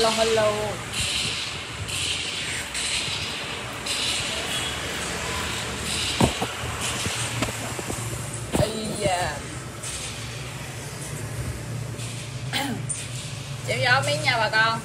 hello hello. Ây da. Chịu gió miếng nha bà con.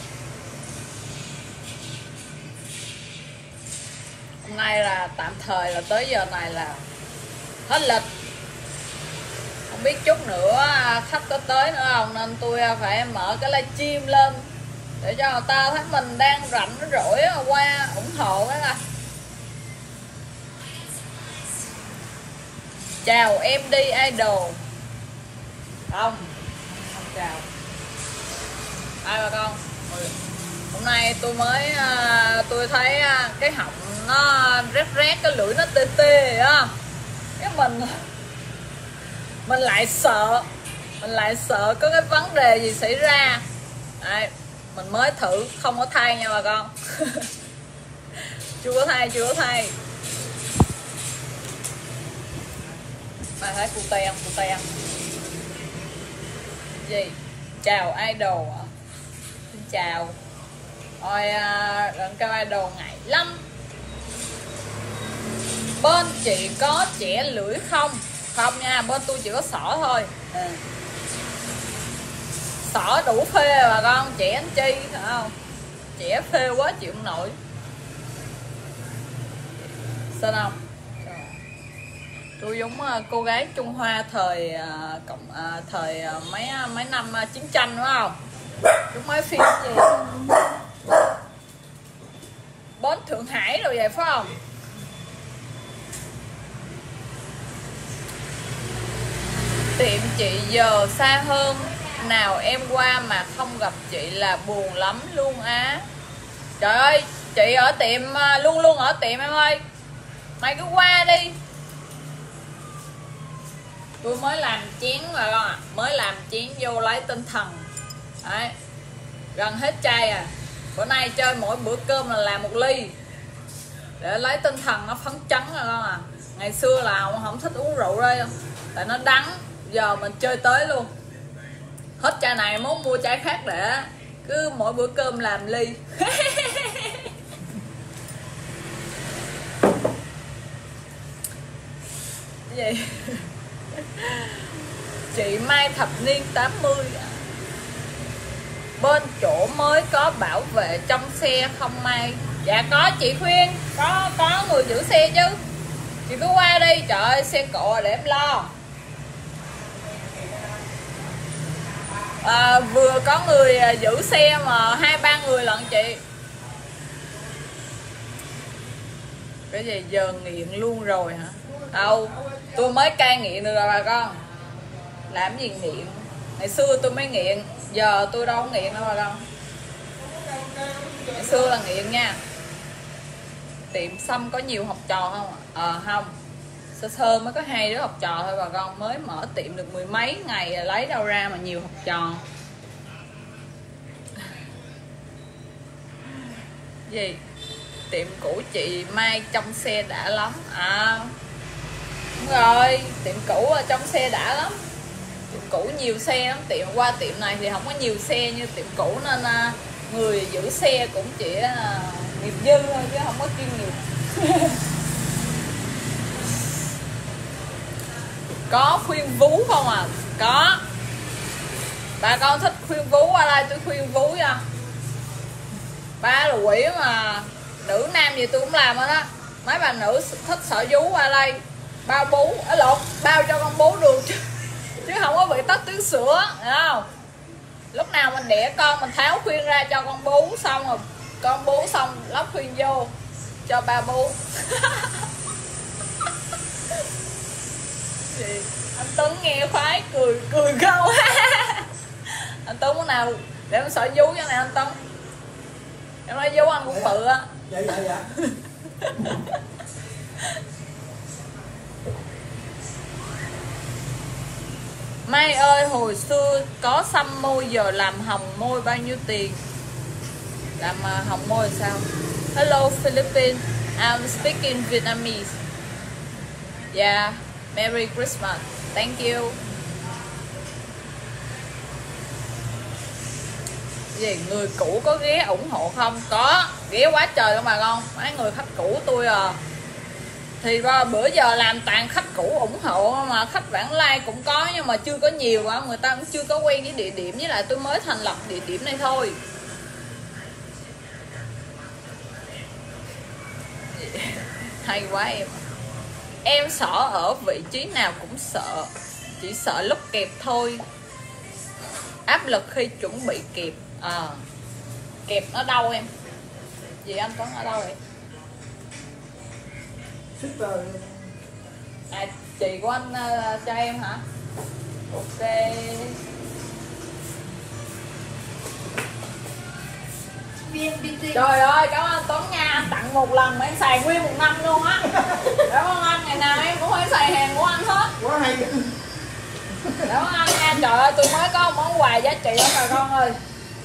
Hôm nay là tạm thời là tới giờ này là hết lịch. Không biết chút nữa khách có tới nữa không, nên tôi phải mở cái livestream lên để cho người ta thấy mình đang rảnh rỗi qua ủng hộ cái này. Chào em đi idol. Không chào ai bà con. Hôm nay tôi mới tôi thấy cái họng nó rét rét, cái lưỡi nó tê tê á, cái mình lại sợ có cái vấn đề gì xảy ra. Đây, mình mới thử không có thay nha bà con. chưa có thay. Bà thấy cute gì? Chào idol ạ. Xin chào. Ôi đừng kêu idol ngại lắm. Bên chị có chẻ lưỡi không? Không nha, bên tôi chỉ có xỏ thôi. Xỏ đủ phê bà con, chẻ anh chi phải không? Chẻ phê quá chịu không nổi. Sao không? Tôi giống cô gái Trung Hoa thời mấy năm chiến tranh đúng không? Đúng mấy phim gì? Bến Thượng Hải rồi vậy phải không? Tiệm chị giờ xa hơn, nào em qua mà không gặp chị là buồn lắm luôn á. Trời ơi, chị ở tiệm luôn ở tiệm em ơi. Mày cứ qua đi. Tôi mới làm chén rồi con ạ. Mới làm chén vô lấy tinh thần. Đấy, gần hết chai à. Bữa nay chơi mỗi bữa cơm là làm 1 ly để lấy tinh thần nó phấn chấn rồi con à. Ngày xưa là không thích uống rượu đây, tại nó đắng. Giờ mình chơi tới luôn. Hết chai này muốn mua chai khác để cứ mỗi bữa cơm làm ly. Cái gì? Chị Mai thập niên 80 à? Bên chỗ mới có bảo vệ trong xe không Mai? Dạ có chị Khuyên, có người giữ xe chứ. Chị cứ qua đi, trời ơi xe cộ để em lo. Vừa có người giữ xe mà 2-3 người lận chị. Cái gì giờ nghiện luôn rồi hả? Đâu, tôi mới cai nghiện được rồi bà con. Làm gì nghiện? Ngày xưa tôi mới nghiện, giờ tôi đâu có nghiện đâu bà con. Ngày xưa là nghiện nha. Tiệm Sâm có nhiều học trò không ạ? Không, sơ mới có 2 đứa học trò thôi bà con. Mới mở tiệm được 10 mấy ngày, lấy đâu ra mà nhiều học trò. Gì? Tiệm cũ chị Mai trong xe đã lắm. Đúng rồi, tiệm cũ ở trong xe đã lắm. Tiệm cũ nhiều xe lắm. Tiệm qua tiệm này thì không có nhiều xe như tiệm cũ, nên người giữ xe cũng chỉ nghiệp dư thôi chứ không có chuyên nghiệp. Có khuyên vú không à? Có. Bà con thích khuyên vú qua đây tôi khuyên vú nha. Ba là quỷ mà, nữ nam gì tôi cũng làm hết á. Mấy bà nữ thích sợ vú qua đây bao bú, bao cho con bú được chứ không có bị tắc tuyến sữa, hiểu không? Lúc nào mình đẻ con mình tháo khuyên ra cho con bú, xong rồi con bú xong lắp khuyên vô cho ba bú. Anh Tuấn nghe khoái cười không? Anh Tuấn lúc nào để em sợ vú cho này anh Tuấn. Em nói vú anh cũng bự á. Dạ. Mai ơi, hồi xưa có xăm môi, giờ làm hồng môi bao nhiêu tiền? Làm hồng môi sao? Hello Philippines, I'm speaking Vietnamese. Yeah, Merry Christmas. Thank you. Gì người cũ có ghé ủng hộ không? Có, ghé quá trời luôn bà con. Mấy người khách cũ tôi à, thì bữa giờ làm toàn khách cũ ủng hộ, mà khách vãng lai cũng có nhưng mà chưa có nhiều quá, người ta cũng chưa có quen với địa điểm, với lại tôi mới thành lập địa điểm này thôi. Hay quá em. Em sợ ở vị trí nào cũng sợ, chỉ sợ lúc kẹp thôi. Áp lực khi chuẩn bị kẹp. Kẹp nó đâu em? Gì anh Tuấn ở đâu vậy? Chị của anh cho em hả? Ok. Trời ơi, cảm ơn anh Tuấn nha. Anh tặng một lần mà em xài nguyên một năm luôn á. Cảm ơn anh, ngày nào em cũng phải xài hàng của anh hết. Quá hay. Cảm ơn anh nha. Trời ơi, tôi mới có một món quà giá trị lắm bà con ơi.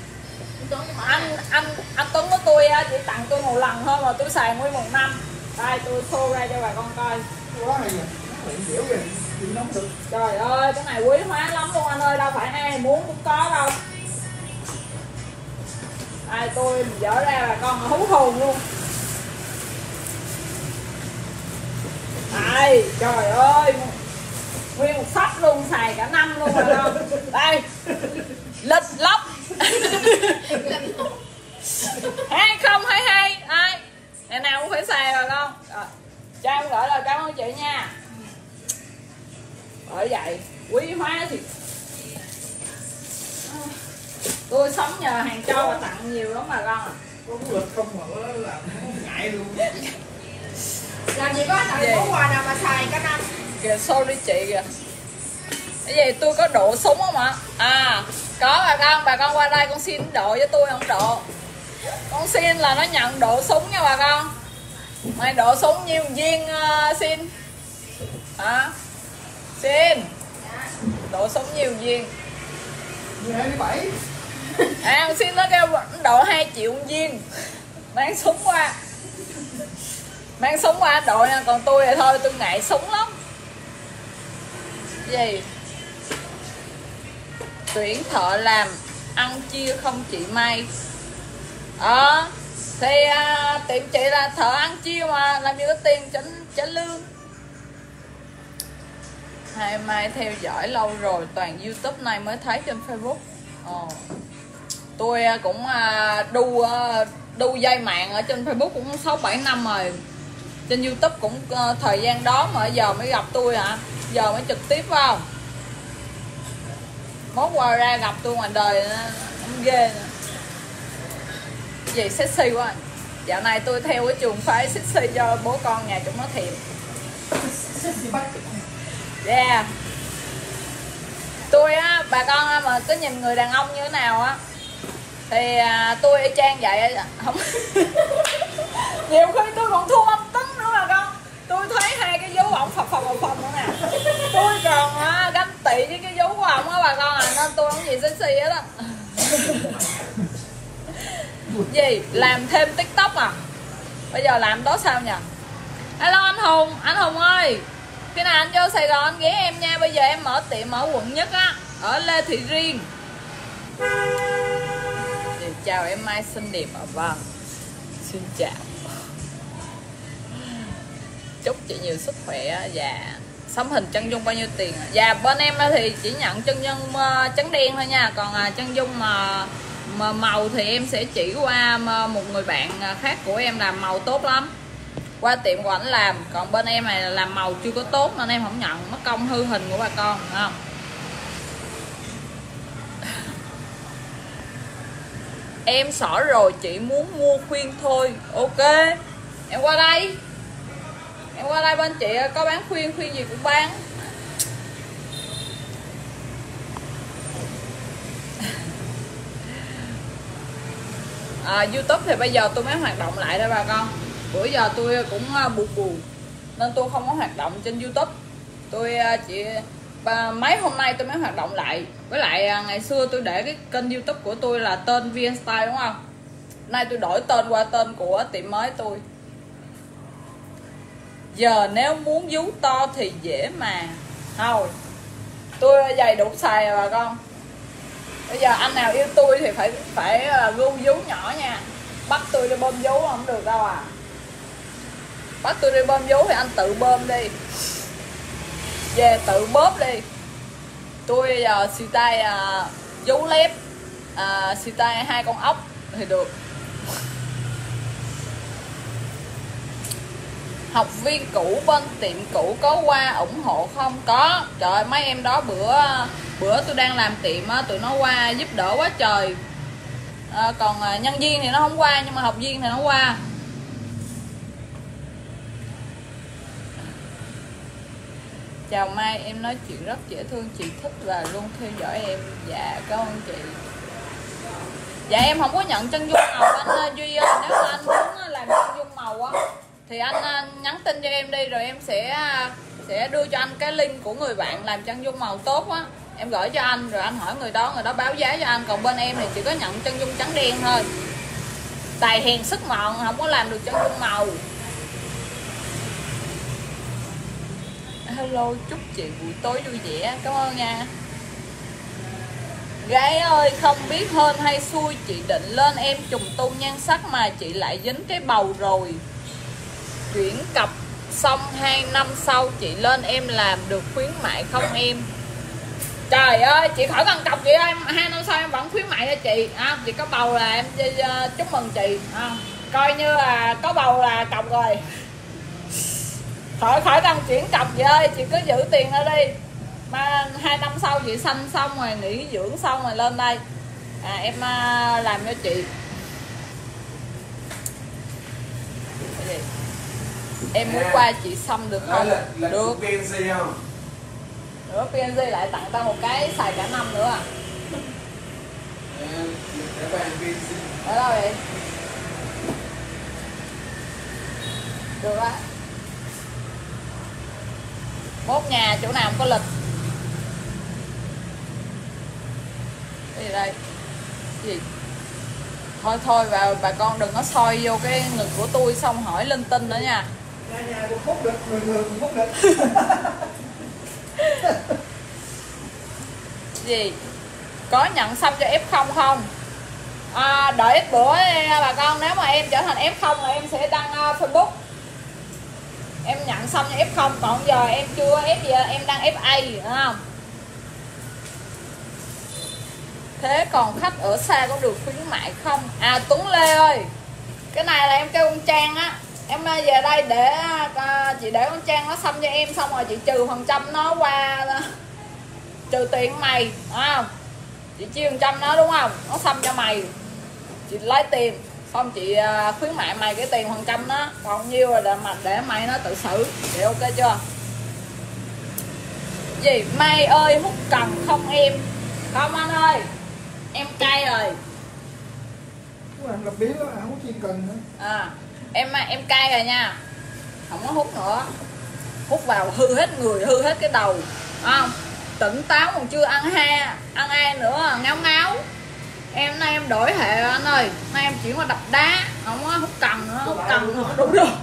Anh Tuấn của tôi chỉ tặng tôi một lần thôi mà tôi xài nguyên một năm. Đây tôi show ra cho bà con coi. Quá hay à. Dẻo kìa, chịu nóng được. Trời ơi, cái này quý hóa lắm luôn anh ơi, đâu phải ai muốn cũng có đâu. Đây tôi dỡ ra bà con hú hồn luôn. Đây, trời ơi, nguyên một sắp luôn, xài cả năm luôn bà con. Đây, lịch lóc 2022 ai ngày nào cũng phải xài bà con. Rồi, cho em gửi lời cảm ơn chị nha. Bởi vậy quý hóa thì tôi sống nhờ hàng cho và tặng nhiều lắm bà con à. Có lịch không mà làm ngại luôn. Làm gì có anh món quà nào mà xài cả năm. Kìa sorry chị kìa. Cái gì tôi có độ súng không ạ? Có bà con qua đây con xin độ với tôi không độ. Con xin là nó nhận độ súng nha bà con. Mày độ súng nhiêu viên xin? Hả? Xin. Độ súng nhiều viên. 27. Con xin nó kêu độ 2 triệu viên. Mang súng qua. Mang súng qua độ nha, còn tôi thì thôi tôi ngại súng lắm. Gì? Tuyển thợ làm ăn chia không chị Mai. Thì tiệm chị là thợ ăn chia mà, làm gì có tiền trả lương. Hai Mai theo dõi lâu rồi, toàn YouTube này mới thấy trên Facebook. Tôi cũng đu dây mạng ở trên Facebook cũng 6-7 năm rồi. Trên YouTube cũng thời gian đó mà giờ mới gặp tôi hả? Giờ mới trực tiếp phải không? Mốt qua ra gặp tôi ngoài đời không ghê nữa. Gì sexy quá. Dạo này tôi theo cái trường phái sexy cho bố con nhà chúng nó thèm. Yeah. Tôi á, bà con mà cứ nhìn người đàn ông như thế nào á thì tôi y chang vậy không. Nhiều khi tôi còn thua ông Tấn nữa bà con. Tôi thấy hai cái vú ổng phập nữa nè. Tôi còn ganh tị với cái vú của ổng á bà con nên tôi không gì sexy hết á. Gì làm thêm TikTok à? Bây giờ làm đó sao nhỉ? Hello anh Hùng ơi, khi nào anh vô Sài Gòn anh ghé em nha. Bây giờ em mở tiệm ở quận Nhất á, ở Lê Thị Riêng. Chào em Mai xinh đẹp ạ. Vâng, xin chào. Chúc chị nhiều sức khỏe. Và sắm hình chân dung bao nhiêu tiền? Và bên em thì chỉ nhận chân dung trắng đen thôi nha. Còn chân dung mà màu thì em sẽ chỉ qua một người bạn khác của em làm màu tốt lắm, qua tiệm của ảnh làm. Còn bên em này làm màu chưa có tốt nên em không nhận, mất công hư hình của bà con, phải không? Em xỏ rồi, chị muốn mua khuyên thôi. Ok, em qua đây. Em qua đây bên chị có bán khuyên gì cũng bán. YouTube thì bây giờ tôi mới hoạt động lại đây bà con. Bữa giờ tôi cũng buồn nên tôi không có hoạt động trên YouTube. Tôi chỉ mấy hôm nay tôi mới hoạt động lại. Với lại ngày xưa tôi để cái kênh YouTube của tôi là tên VN Style đúng không? Nay tôi đổi tên qua tên của tiệm mới tôi. Giờ nếu muốn vú to thì dễ mà. Thôi tôi giày đủ xài rồi bà con. Bây giờ anh nào yêu tôi thì phải gu vú nhỏ nha. Bắt tôi đi bơm vú không được đâu à. Bắt tôi đi bơm vú thì anh tự bơm đi, về tự bóp đi. Tôi giờ xì tay vú lép, xì tay 2 con ốc thì được. Học viên cũ bên tiệm cũ có qua ủng hộ không? Có. Trời ơi, mấy em đó bữa tôi đang làm tiệm á, tụi nó qua giúp đỡ quá trời. Còn nhân viên thì nó không qua, nhưng mà học viên thì nó qua. Chào Mai, em nói chuyện rất dễ thương, chị thích và luôn theo dõi em. Dạ, cảm ơn chị. Dạ em không có nhận chân dung màu anh Duy ơi. Nếu mà anh muốn làm chân dung màu á thì anh nhắn tin cho em đi, rồi em sẽ đưa cho anh cái link của người bạn làm chân dung màu tốt á. Em gửi cho anh, rồi anh hỏi người đó báo giá cho anh. Còn bên em thì chỉ có nhận chân dung trắng đen thôi. Tài hèn sức mọn, không có làm được chân dung màu. Hello, chúc chị buổi tối vui vẻ. Cảm ơn nha. Gái ơi, không biết hên hay xui, chị định lên em trùng tu nhan sắc mà chị lại dính cái bầu rồi. Chuyển cặp xong 2 năm sau chị lên em làm được khuyến mại không em? Trời ơi, chị khỏi cần cọc chị ơi, 2 năm sau em vẫn khuyến mại cho chị. Chị có bầu là em chúc mừng chị. Coi như là có bầu là cọc rồi. Khỏi cần chuyển cọc chị ơi, chị cứ giữ tiền ở đi. Mà 2 năm sau chị sanh xong rồi, nghỉ dưỡng xong rồi lên đây em làm cho chị. Em muốn qua chị xăm được không? Được. PNG không? Nữa PNG lại tặng tao một cái xài cả năm nữa à. Ở đâu vậy? Được á. Mốt nhà chỗ nào không có lịch. Cái gì đây? Cái gì? Thôi bà con đừng có soi vô cái ngực của tôi xong hỏi linh tinh nữa nha. Nhà cũng hút được, người cũng hút được. Gì? Có nhận xăm cho F0 không? Đợi ít bữa bà con, nếu mà em trở thành F0 là em sẽ đăng Facebook. Em nhận xong cho F0, còn giờ em chưa F gì, em đang FA, đúng không? Thế còn khách ở xa có được khuyến mại không? Tuấn Lê ơi, cái này là em kêu con Trang á, em về đây để chị để con Trang nó xăm cho em, xong rồi chị trừ % nó qua, trừ tiền mày, đúng không? Chị chia % nó đúng không? Nó xăm cho mày, chị lấy tiền, xong chị khuyến mại mày cái tiền % đó, còn nhiêu rồi để mày nó tự xử. Vậy ok chưa? Gì Mai ơi, hút cần không em? Không anh ơi, em cay rồi. Làm biếu đó, không có chiên cần nữa. Em cay rồi nha, không có hút nữa. Hút vào hư hết người, hư hết cái đầu, không? Tỉnh táo còn chưa ăn ai nữa, ngáo ngáo. Em nay em đổi hệ anh ơi, nay em chuyển qua đập đá, không có hút cần nữa. Hút cần không đủ đô.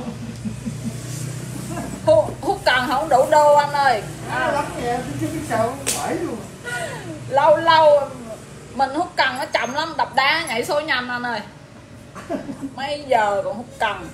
Hút cần không đủ đô anh ơi. Lắm nha, chứ biết sao phải luôn. Lâu mình hút cần nó chậm lắm, đập đá nhảy số nhanh anh ơi. Mấy giờ còn hút cần.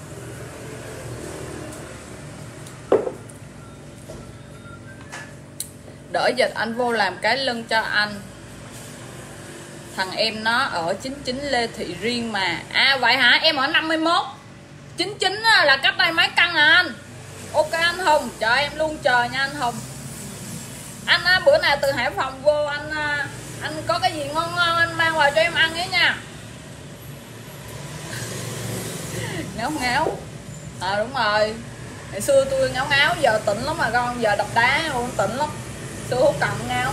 Đỡ dịch anh vô làm cái lưng cho anh. Thằng em nó ở 99 Lê Thị Riêng mà. Vậy hả? Em ở 51. 99 là cách đây mấy căn à anh? Ok anh Hùng, chờ em luôn, chờ nha anh Hùng. Anh bữa nào từ Hải Phòng vô anh có cái gì ngon anh mang vào cho em ăn ấy nha. Ngáo. Đúng rồi. Ngày xưa tôi ngáo, giờ tỉnh lắm mà con, giờ đập đá luôn tỉnh lắm. Xưa hút cần ngáo.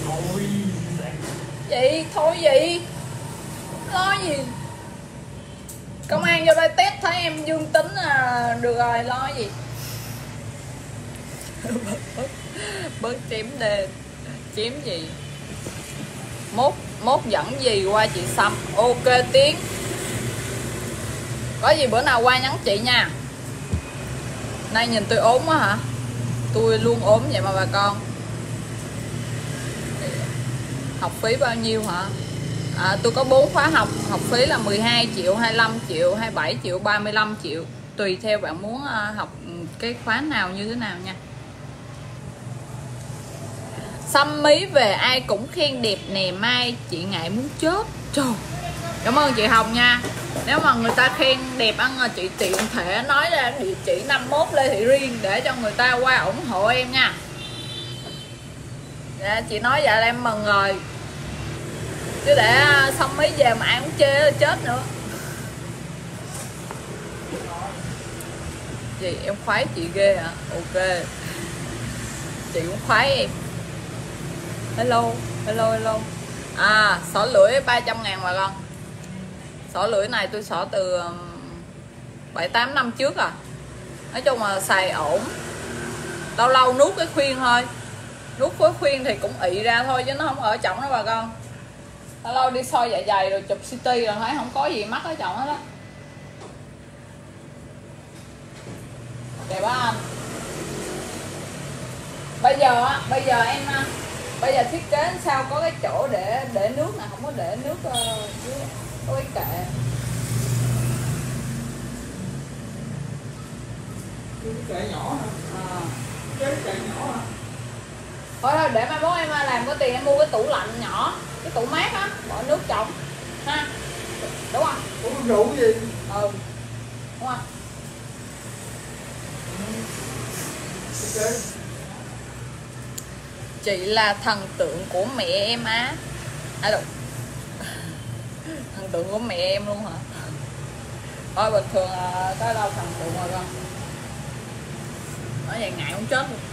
Vậy thôi gì? Lo gì? Công an vô đây test thấy em dương tính được rồi, lo gì? Bớt chém đê. Chém gì? Mốt dẫn gì qua chị Sâm. Ok Tiến. Có gì bữa nào qua nhắn chị nha. Nay nhìn tôi ốm quá hả? Tôi luôn ốm vậy mà bà con. Học phí bao nhiêu hả? Tôi có 4 khóa học, học phí là 12 triệu, 25 triệu, 27 triệu, 35 triệu. Tùy theo bạn muốn học cái khóa nào như thế nào nha. Xăm mí về ai cũng khen đẹp nè Mai, chị ngại muốn chết. Trời, cảm ơn chị Hồng nha. Nếu mà người ta khen đẹp ăn, chị tiện thể nói ra địa chỉ 51 Lê Thị Riêng để cho người ta qua ủng hộ em nha. Dạ, chị nói vậy là em mừng rồi. Chứ để xong mấy về mà ai cũng chê là chết nữa. Gì em khoái chị ghê hả? Ok, chị cũng khoái em. Hello, hello, hello. Xỏ lưỡi 300.000 mà con. Xỏ lưỡi này tôi xỏ từ 7-8 năm trước à. Nói chung là xài ổn. Lâu lâu nuốt cái khuyên thôi. Nuốt khối khuyên thì cũng ị ra thôi chứ nó không ở trọng đó bà con. Lâu lâu đi soi dạ dày rồi chụp CT rồi thấy không có gì mắc ở trọng hết đó. Đẹp quá anh. Bây giờ em thiết kế sao có cái chỗ để nước này, không có để nước có cái kệ. Cái kệ nhỏ hả? Cái kệ nhỏ hả? Thôi để mai mốt em làm có tiền em mua cái tủ lạnh nhỏ, cái tủ mát á, bỏ nước trong ha, đúng không? Uống rượu gì? Ừ, đúng không? Ok. Chị là thần tượng của mẹ em á. Được. Thần tượng của mẹ em luôn hả? Thôi bình thường là tới đâu thần tượng rồi con. Nói vậy ngại không chết luôn.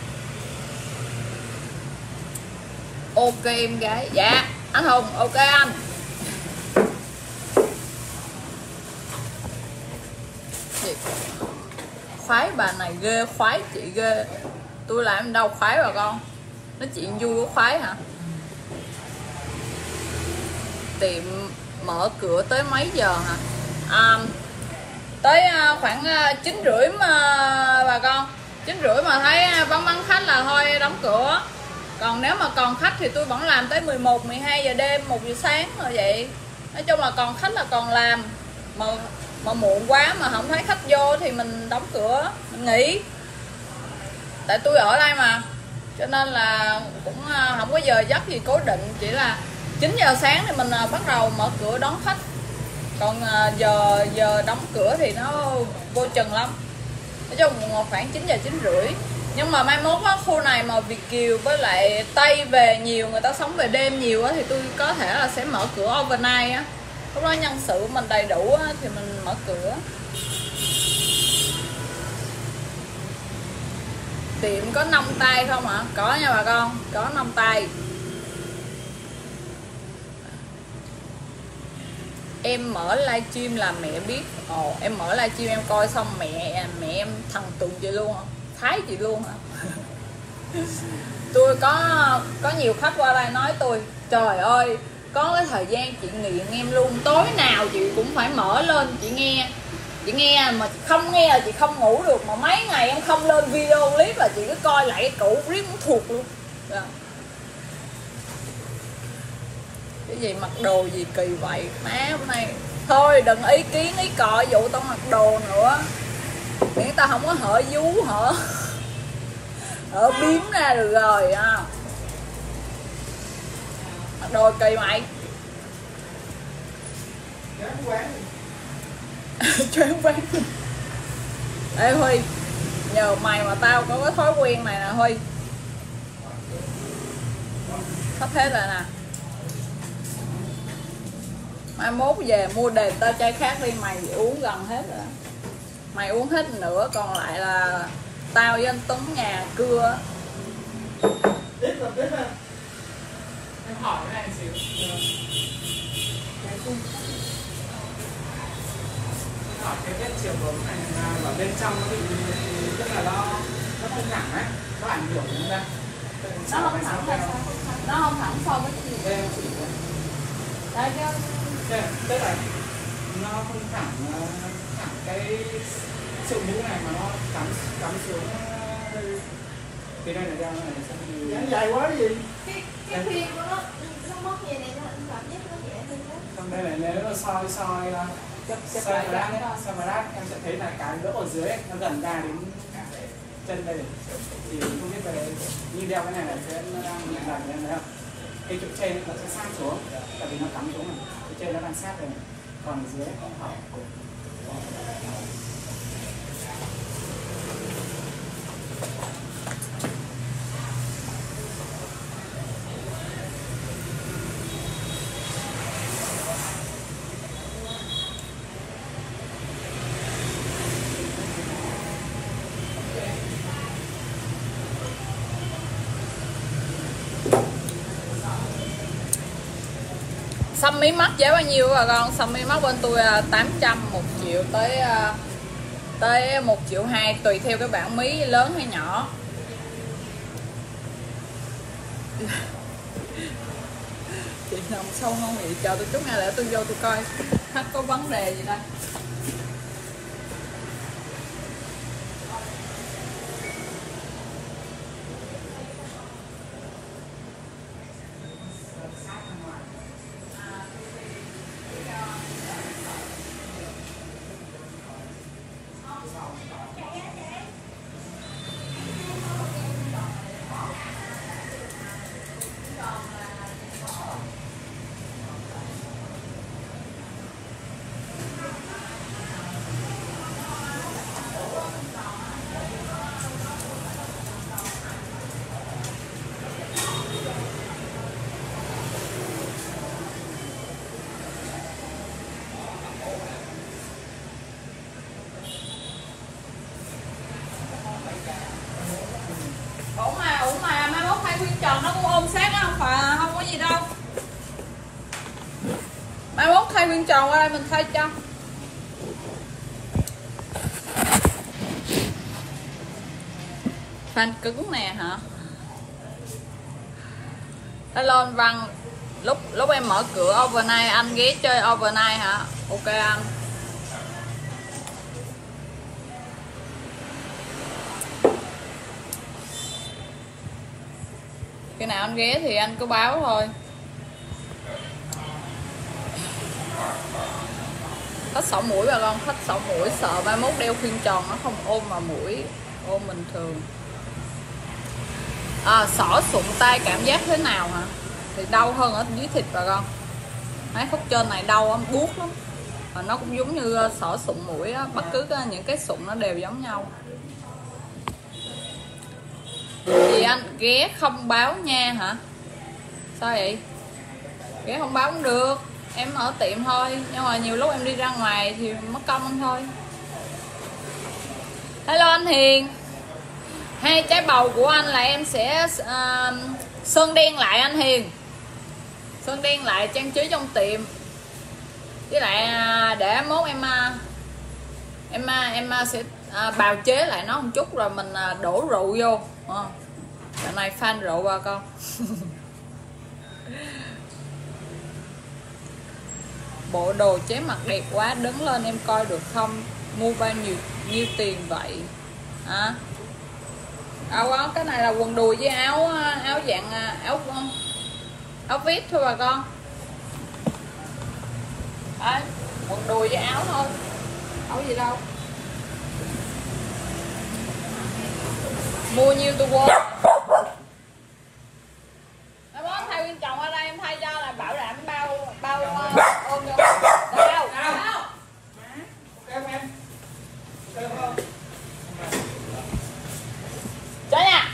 Ok em gái. Dạ anh Hùng, ok anh. Chị khoái bà này ghê, khoái chị ghê. Tôi làm em đâu khoái bà con. Nói chuyện vui có khoái hả? Tiệm mở cửa tới mấy giờ hả? Tới khoảng 9:30 mà bà con. 9:30 mà thấy vắng khách là thôi đóng cửa. Còn nếu mà còn khách thì tôi vẫn làm tới 11, 12 giờ đêm, 1 giờ sáng rồi vậy. Nói chung là còn khách là còn làm. Mà muộn quá mà không thấy khách vô thì mình đóng cửa, mình nghỉ. Tại tôi ở đây mà, cho nên là cũng không có giờ giấc gì cố định. Chỉ là 9 giờ sáng thì mình bắt đầu mở cửa đón khách. Còn giờ đóng cửa thì nó vô chừng lắm. Nói chung khoảng 9 giờ 9:30. Nhưng mà mai mốt á, khu này mà Việt kiều với lại Tây về nhiều, người ta sống về đêm nhiều á, thì tôi có thể là sẽ mở cửa overnight á. Lúc đó nhân sự mình đầy đủ á, thì mình mở cửa. Tiệm có 5 tay không hả? Có nha bà con, có 5 tay. Em mở livestream là mẹ biết. Em mở livestream em coi xong mẹ em thần tượng chị luôn hả? Thái chị luôn hả? Tôi có nhiều khách qua đây nói tôi, trời ơi, có cái thời gian chị nghiện em luôn, tối nào chị cũng phải mở lên chị nghe mà chị không nghe là chị không ngủ được, mà mấy ngày em không lên video clip là chị cứ coi lại cái cũ riết cũng thuộc luôn. Rồi. Cái gì mặc đồ gì kỳ vậy má hôm nay. Thôi đừng ý kiến ý cọ vụ tao mặc đồ nữa, miễn tao không có hở vú hở biến ra được rồi à. Mặc đồ kỳ mày. Choáng váng. Ê Huy, nhờ mày mà tao có cái thói quen này nè Huy. Sắp hết rồi nè. Mai mốt về mua đền tao chai khác đi, mày uống gần hết rồi. Mày uống hết nữa, còn lại là tao với anh Tuấn nhà cưa. Tiếp rồi. Em hỏi cái này xíu. Hỏi cái vết chiều hướng này là ở bên trong nó bị, tức là nó không thẳng ấy, có ảnh hưởng đến ra. Nó không thẳng hay sao? Nó không thẳng so với cái gì? Đây em chỉ Đây chứ. Tức là nó không thẳng cái sự mũ này mà nó cắm xuống đây. Thì đây là đeo này sao Dáng dài quá cái gì? Cái khuyên của nó mất vậy này, nó cảm giác nó nhẹ hơn đó. trong đây này nếu nó soi mà đát em sẽ thấy là cái lỗ ở dưới ấy, nó gần ra đến chân đây thì không biết về như đeo cái này là sẽ nó đang bị gần em thấy không? Cái chỗ trên nó sẽ sát xuống tại vì nó cắm xuống này, cái trên nó đang sát đây này, còn ở dưới không phải. Xăm mí mắt giá bao nhiêu bà con? Xăm mí mắt bên tôi 800, 1 triệu tới 1,2 triệu tùy theo cái bản mí lớn hay nhỏ. Chị nằm sâu không vậy? Chờ tôi chút nghe để tôi vô tôi coi khách có vấn đề gì đây. Ủa mà mai mốt thay Nguyên Tròn nó cũng ôm sát á, không phải không có gì đâu. Mai mốt thay Nguyên Tròn qua đây mình thay cho. Fan cứng nè hả? Hello anh Văn, lúc em mở cửa overnight anh ghé chơi overnight hả? Ok anh. Khi nào anh ghé thì anh cứ báo thôi. Thích sổ mũi bà con, thích sổ mũi sợ mai mốt đeo khuyên tròn nó không ôm mà mũi ôm bình thường. Xỏ sụn tay cảm giác thế nào hả? Thì đau hơn ở dưới thịt bà con. Mấy khúc trên này đau lắm, buốt lắm. Và nó cũng giống như xỏ sụn mũi á, bất cứ những cái sụn nó đều giống nhau. Thì anh ghé không báo nha hả? Sao vậy? Ghé không báo cũng được. Em ở tiệm thôi. Nhưng mà nhiều lúc em đi ra ngoài thì mất công anh thôi. Hello anh Hiền. 2 trái bầu của anh là em sẽ sơn đen lại anh Hiền. Sơn đen lại trang trí trong tiệm. Với lại để mốt em sẽ bào chế lại nó một chút rồi mình đổ rượu vô. Dạo này fan rượu bà con. Bộ đồ chế mặt đẹp quá, đứng lên em coi được không? Mua bao nhiêu tiền vậy? Cái này là quần đùi với áo dạng áo vest thôi bà con. Đấy, quần đùi với áo thôi, áo gì đâu. Mua nhiêu tôi quên. Nó bó thay Nguyên Tròn ở đây em thay cho là bảo đảm bao ôm vô. Đâu? Em. Được không? Cho nha.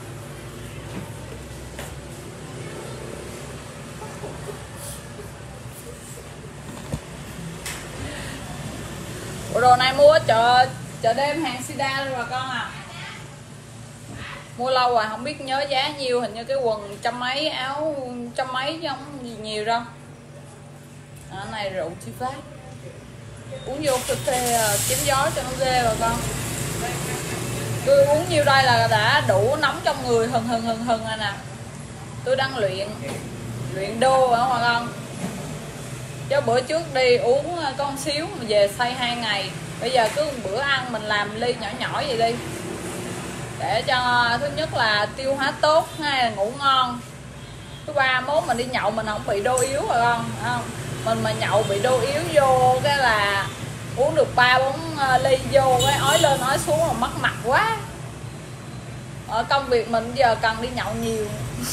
Bộ đồ này mua ở chợ đêm hàng Sida luôn bà con à. Mua lâu rồi không biết nhớ giá nhiêu, hình như cái quần trăm mấy, áo trăm mấy chứ không gì nhiều đâu. Cái này rượu chi phát. Uống vô phê chém gió cho nó ghê bà con. Tôi uống nhiêu đây là đã đủ nóng trong người hừng rồi nè. Tôi đang luyện đô ở bà con. Chứ bữa trước đi uống con xíu mà về say 2 ngày. Bây giờ cứ bữa ăn mình làm ly nhỏ vậy đi. để cho thứ nhất là tiêu hóa tốt, hai là ngủ ngon, thứ ba mốt mình đi nhậu mình không bị đô yếu rồi không? Mình mà nhậu bị đô yếu vô cái là uống được 3-4 ly vô cái ói lên ói xuống là mất mặt quá. Ở công việc mình giờ cần đi nhậu nhiều.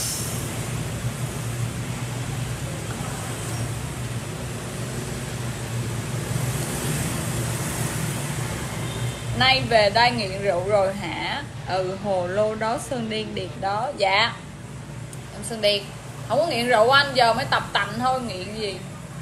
Nay về đây nghiện rượu rồi hả? Ừ, hồ lô đó, Sơn Điên Điệt đó. Dạ em Sơn Điệt không có nghiện rượu anh, giờ mới tập tành thôi. Nghiện gì?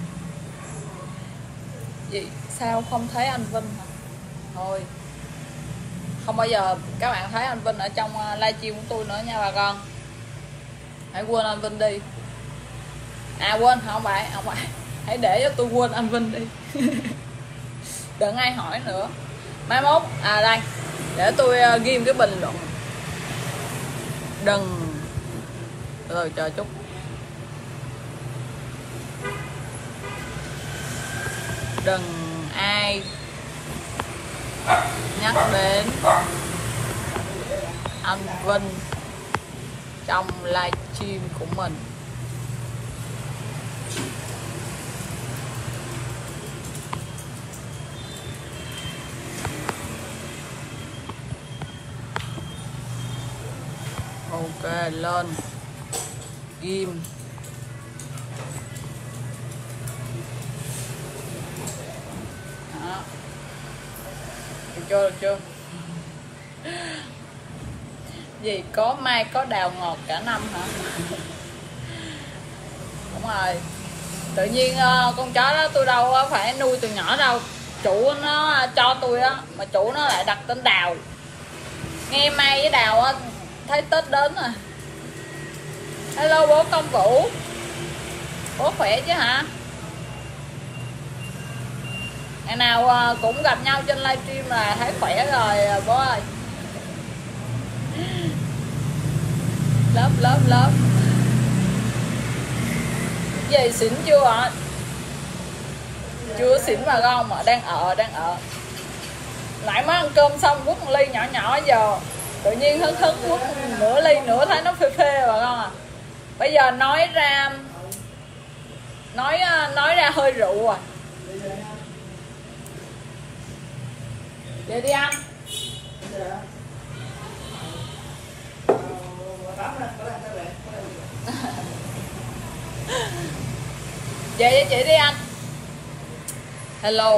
Gì? Sao không thấy anh Vinh hả? Thôi không bao giờ các bạn thấy anh Vinh ở trong livestream của tôi nữa nha bà con. Hãy quên anh Vinh đi. À quên, không phải hãy để cho tôi quên anh Vinh đi. Đừng ai hỏi nữa. Mai mốt đây để tôi ghim cái bình luận đừng rồi chờ chút. Đừng ai nhắc đến anh Vinh trong livestream của mình. Ok, lên ghim. Đó. Được chưa? Gì có mai có đào ngọt cả năm hả? Đúng rồi. Tự nhiên con chó đó tôi đâu phải nuôi từ nhỏ đâu. Chủ nó cho tôi á, mà chủ nó lại đặt tên Đào. Nghe Mai với Đào á, thấy Tết đến rồi. Hello bố Công Vũ. Bố khỏe chứ hả? Ngày nào cũng gặp nhau trên livestream là thấy khỏe rồi bố ơi. Lớp gì xỉn chưa ạ? Chưa xỉn mà con mà đang ở. Nãy mới ăn cơm xong quất một ly nhỏ giờ tự nhiên hứng quất nửa ly nữa thấy nó phê bà con à. Bây giờ nói ra hơi rượu rồi. Vậy đi anh. Vậy chị đi anh. Hello.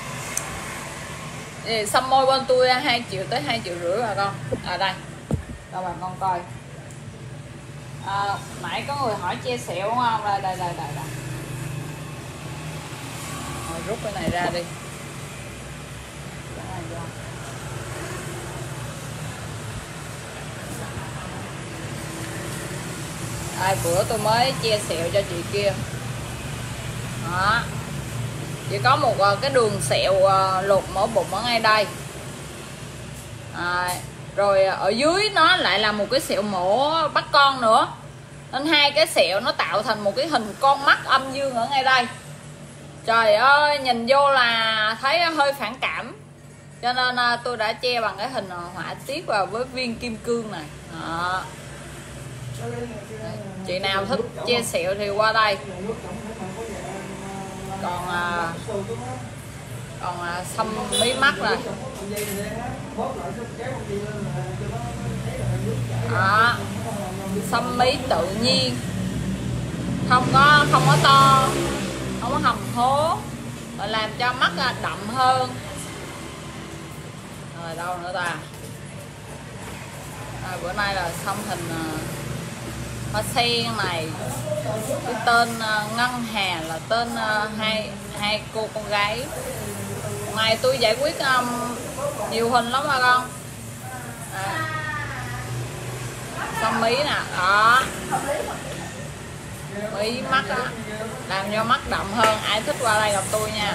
Xăm môi bên tôi 2 triệu tới 2,5 triệu bà con. Đây cho bà con coi. Nãy có người hỏi che sẹo đúng không? Đây. Rồi, rút cái này ra đi. Bữa tôi mới che sẹo cho chị kia. Đó. Chỉ có một cái đường sẹo lột mỡ bụng ở ngay đây. Rồi ở dưới nó lại là một cái sẹo mổ bắt con nữa. Nên hai cái sẹo nó tạo thành một cái hình con mắt âm dương ở ngay đây. Trời ơi, nhìn vô là thấy hơi phản cảm. Cho nên tôi đã che bằng cái hình họa tiết vào với viên kim cương này. Đó. Chị nào thích che sẹo thì qua đây. Còn xăm mí mắt này. Đó. Xăm mí tự nhiên, không có to, không có hầm hố, rồi làm cho mắt đậm hơn. Rồi đâu nữa ta? Bữa nay là xăm hình hoa sen này. Cái tên Ngân Hà là tên hai cô con gái. Ngày tôi giải quyết nhiều hình lắm bà con. Xăm mí nè, đó. Mí mắt á, làm cho mắt đậm hơn. Ai thích qua đây gặp tôi nha.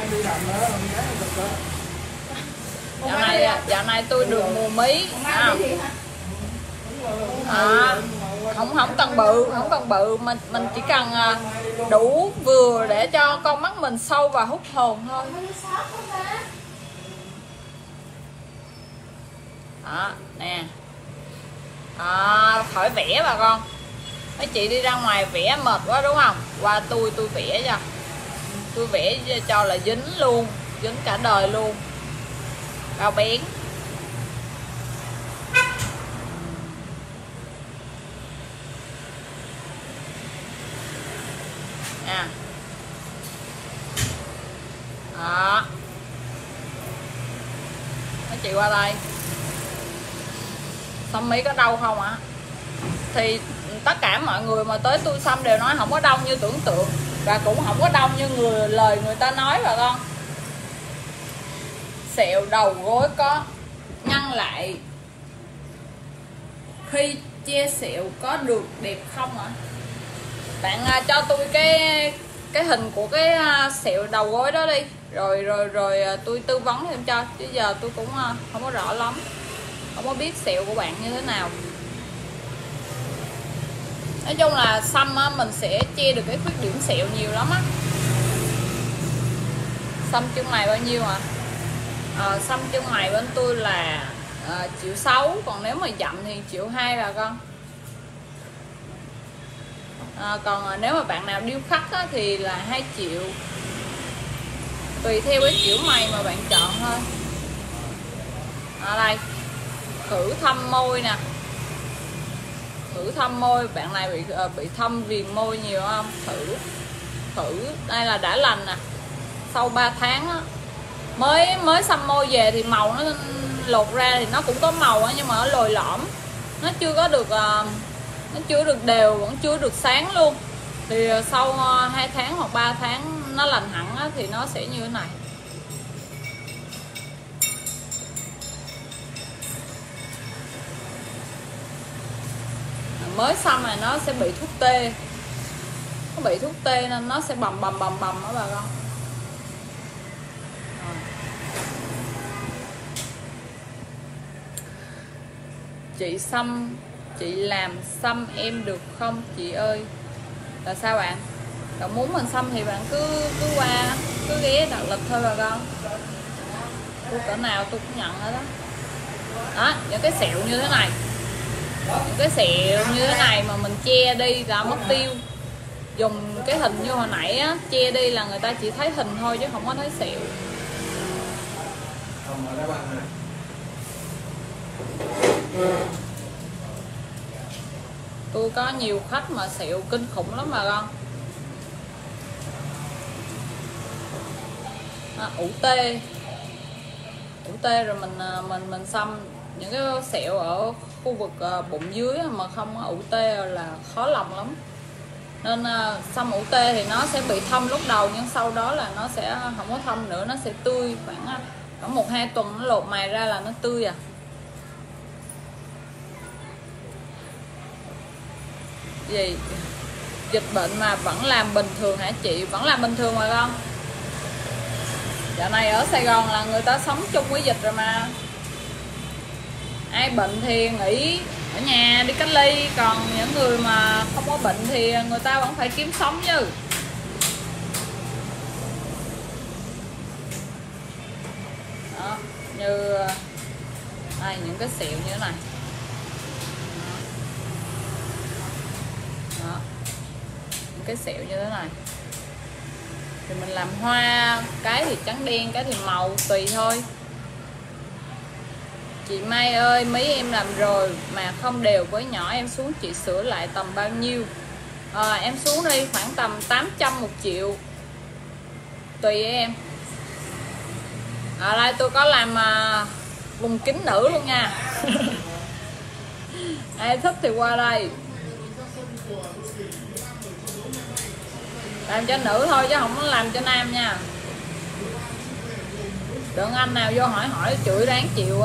Dạo này tôi được mùa mí. Không cần bự, mình chỉ cần đủ vừa để cho con mắt mình sâu và hút hồn thôi. Đó, nè. Khỏi vẽ bà con. Mấy chị đi ra ngoài vẽ mệt quá đúng không? Qua tôi vẽ cho. Tôi vẽ cho là dính luôn, dính cả đời luôn. Bao bén. Đó. Mấy chị qua đây. Xăm mí có đau không ạ? Thì tất cả mọi người mà tới tôi xăm đều nói không có đau như tưởng tượng, và cũng không có đau như lời người ta nói bà con. Sẹo đầu gối có nhăn lại khi che sẹo có được đẹp không ạ? Bạn cho tôi cái hình của cái sẹo đầu gối đó đi, rồi tôi tư vấn thêm cho, chứ giờ tôi cũng không có rõ lắm, không có biết sẹo của bạn như thế nào. Nói chung là xăm mình sẽ che được cái khuyết điểm sẹo nhiều lắm á. Xăm chân mày bao nhiêu ạ? Xăm chân mày bên tôi là 1,6 triệu, còn nếu mà dặm thì 1,2 triệu bà con. Còn nếu mà bạn nào điêu khắc á, thì là 2 triệu, tùy theo cái kiểu mày mà bạn chọn thôi. Đây, thử thâm môi nè, thử thâm môi. Bạn này bị thâm viền môi nhiều không? Thử đây là đã lành nè, sau 3 tháng á, mới xăm môi về thì màu nó lột ra thì nó cũng có màu á, nhưng mà nó lồi lõm, nó chưa có được nó chưa được đều, vẫn chưa được sáng luôn. Thì sau 2 tháng hoặc 3 tháng nó lành hẳn á, thì nó sẽ như thế này. Mới xăm này nó sẽ bị thuốc tê, nó bị thuốc tê nên nó sẽ bầm đó bà con. Chị làm xăm em được không chị ơi? Là sao bạn? Bạn muốn mình xăm thì bạn cứ qua, cứ ghé đặt lịch thôi bà con. Tôi cỡ nào tôi cũng nhận hết đó. Đó, những cái sẹo như thế này, những cái sẹo như thế này mà mình che đi là mất tiêu. Dùng cái hình như hồi nãy á, che đi là người ta chỉ thấy hình thôi chứ không có thấy sẹo. Tôi có nhiều khách mà sẹo kinh khủng lắm bà con. Ủ tê rồi mình xăm những cái sẹo ở khu vực bụng dưới mà không ủ tê là khó lòng lắm. Nên xăm ủ tê thì nó sẽ bị thâm lúc đầu, nhưng sau đó là nó sẽ không có thâm nữa, nó sẽ tươi. Khoảng 1-2 tuần nó lột mày ra là nó tươi à. Gì dịch bệnh mà vẫn làm bình thường hả chị? Vẫn làm bình thường mà con. Dạo này ở Sài Gòn là người ta sống chung với dịch rồi mà. Ai bệnh thì nghỉ ở nhà đi cách ly, còn những người mà không có bệnh thì người ta vẫn phải kiếm sống chứ. Đó, như đây, những cái sẹo như thế này. Đó, những cái sẹo như thế này thì mình làm hoa, cái thì trắng đen, cái thì màu, tùy thôi. Chị Mai ơi, mấy em làm rồi mà không đều với nhỏ em xuống, chị sửa lại tầm bao nhiêu? Em xuống đi khoảng tầm 800 1 triệu, tùy em. Ở đây tôi có làm vùng kính nữ luôn nha. Ai thích thì qua đây. Làm cho nữ thôi chứ không có làm cho nam nha. Đừng anh nào vô hỏi chửi đáng chịu á.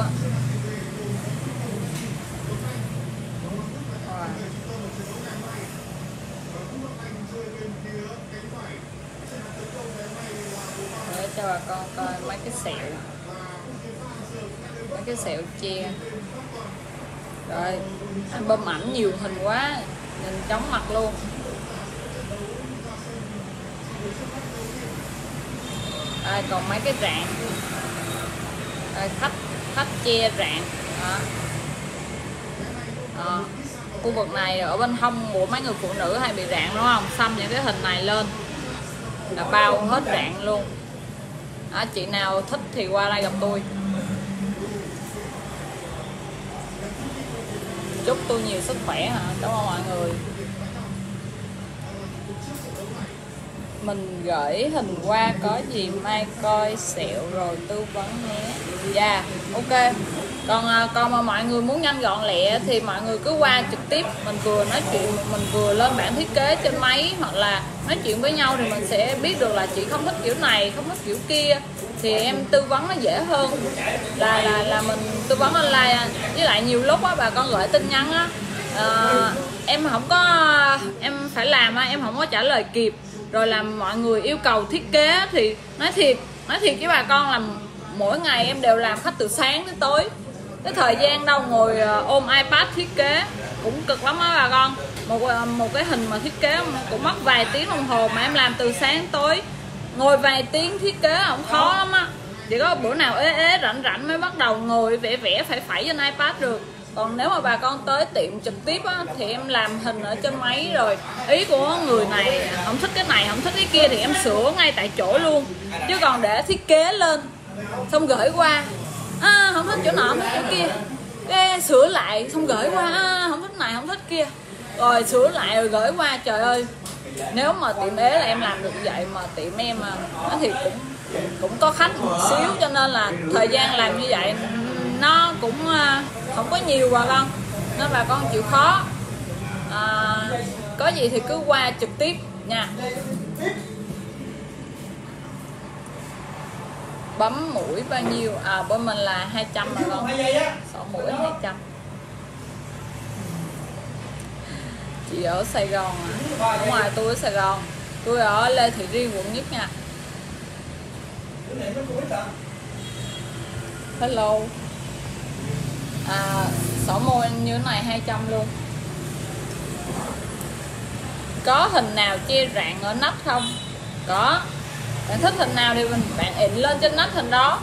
Để cho bà con coi mấy cái sẹo, mấy cái sẹo che. Rồi anh bơm ảnh nhiều hình quá, nhìn chóng mặt luôn. Đây, còn mấy cái rạn. Đây, khách che rạn. Đó. Khu vực này ở bên hông của mấy người phụ nữ hay bị rạn đúng không, xăm những cái hình này lên là bao hết rạn luôn. Chị nào thích thì qua đây gặp tôi. Chúc tôi nhiều sức khỏe hả? Cảm ơn mọi người. Mình gửi hình qua có gì mai coi sẹo rồi tư vấn nhé. Dạ, ok. Còn mà mọi người muốn nhanh gọn lẹ thì mọi người cứ qua trực tiếp, mình vừa nói chuyện, mình vừa lên bản thiết kế trên máy hoặc là nói chuyện với nhau thì mình sẽ biết được là chị không thích kiểu này, không thích kiểu kia, thì em tư vấn nó dễ hơn là mình tư vấn online. Với lại nhiều lúc á bà con gửi tin nhắn á, em không có, em phải làm á, em không có trả lời kịp, rồi làm mọi người yêu cầu thiết kế thì nói thiệt với bà con là mỗi ngày em đều làm khách từ sáng đến tối, cái thời gian đâu ngồi ôm iPad thiết kế, cũng cực lắm á bà con. Một cái hình mà thiết kế cũng mất vài tiếng đồng hồ mà em làm từ sáng đến tối, ngồi vài tiếng thiết kế không khó lắm á. Chỉ có bữa nào ế rảnh mới bắt đầu ngồi vẽ phải trên iPad được. Còn nếu mà bà con tới tiệm trực tiếp á, thì em làm hình ở trên máy, rồi ý của người này không thích cái này, không thích cái kia thì em sửa ngay tại chỗ luôn. Chứ còn để thiết kế lên xong gửi qua, không thích chỗ nọ, không thích chỗ kia, cái sửa lại xong gửi qua, không thích này, không thích kia, rồi sửa lại rồi gửi qua. Trời ơi, nếu mà tiệm ế là em làm được vậy, mà tiệm em thì cũng có khách một xíu, cho nên là thời gian làm như vậy nó cũng không có nhiều bà con, nên bà con chịu khó. Có gì thì cứ qua trực tiếp nha. Bấm mũi bao nhiêu? Bên mình là 200 bà con, sổ mũi 200. Chị ở Sài Gòn ở ngoài tôi ở Sài Gòn, tôi ở Lê Thị Riêng quận Nhất nha. Hello. Sổ môi như thế này 200 luôn. Có hình nào che rạn ở nách không? Có. Bạn thích hình nào thì bạn in lên trên nách hình đó.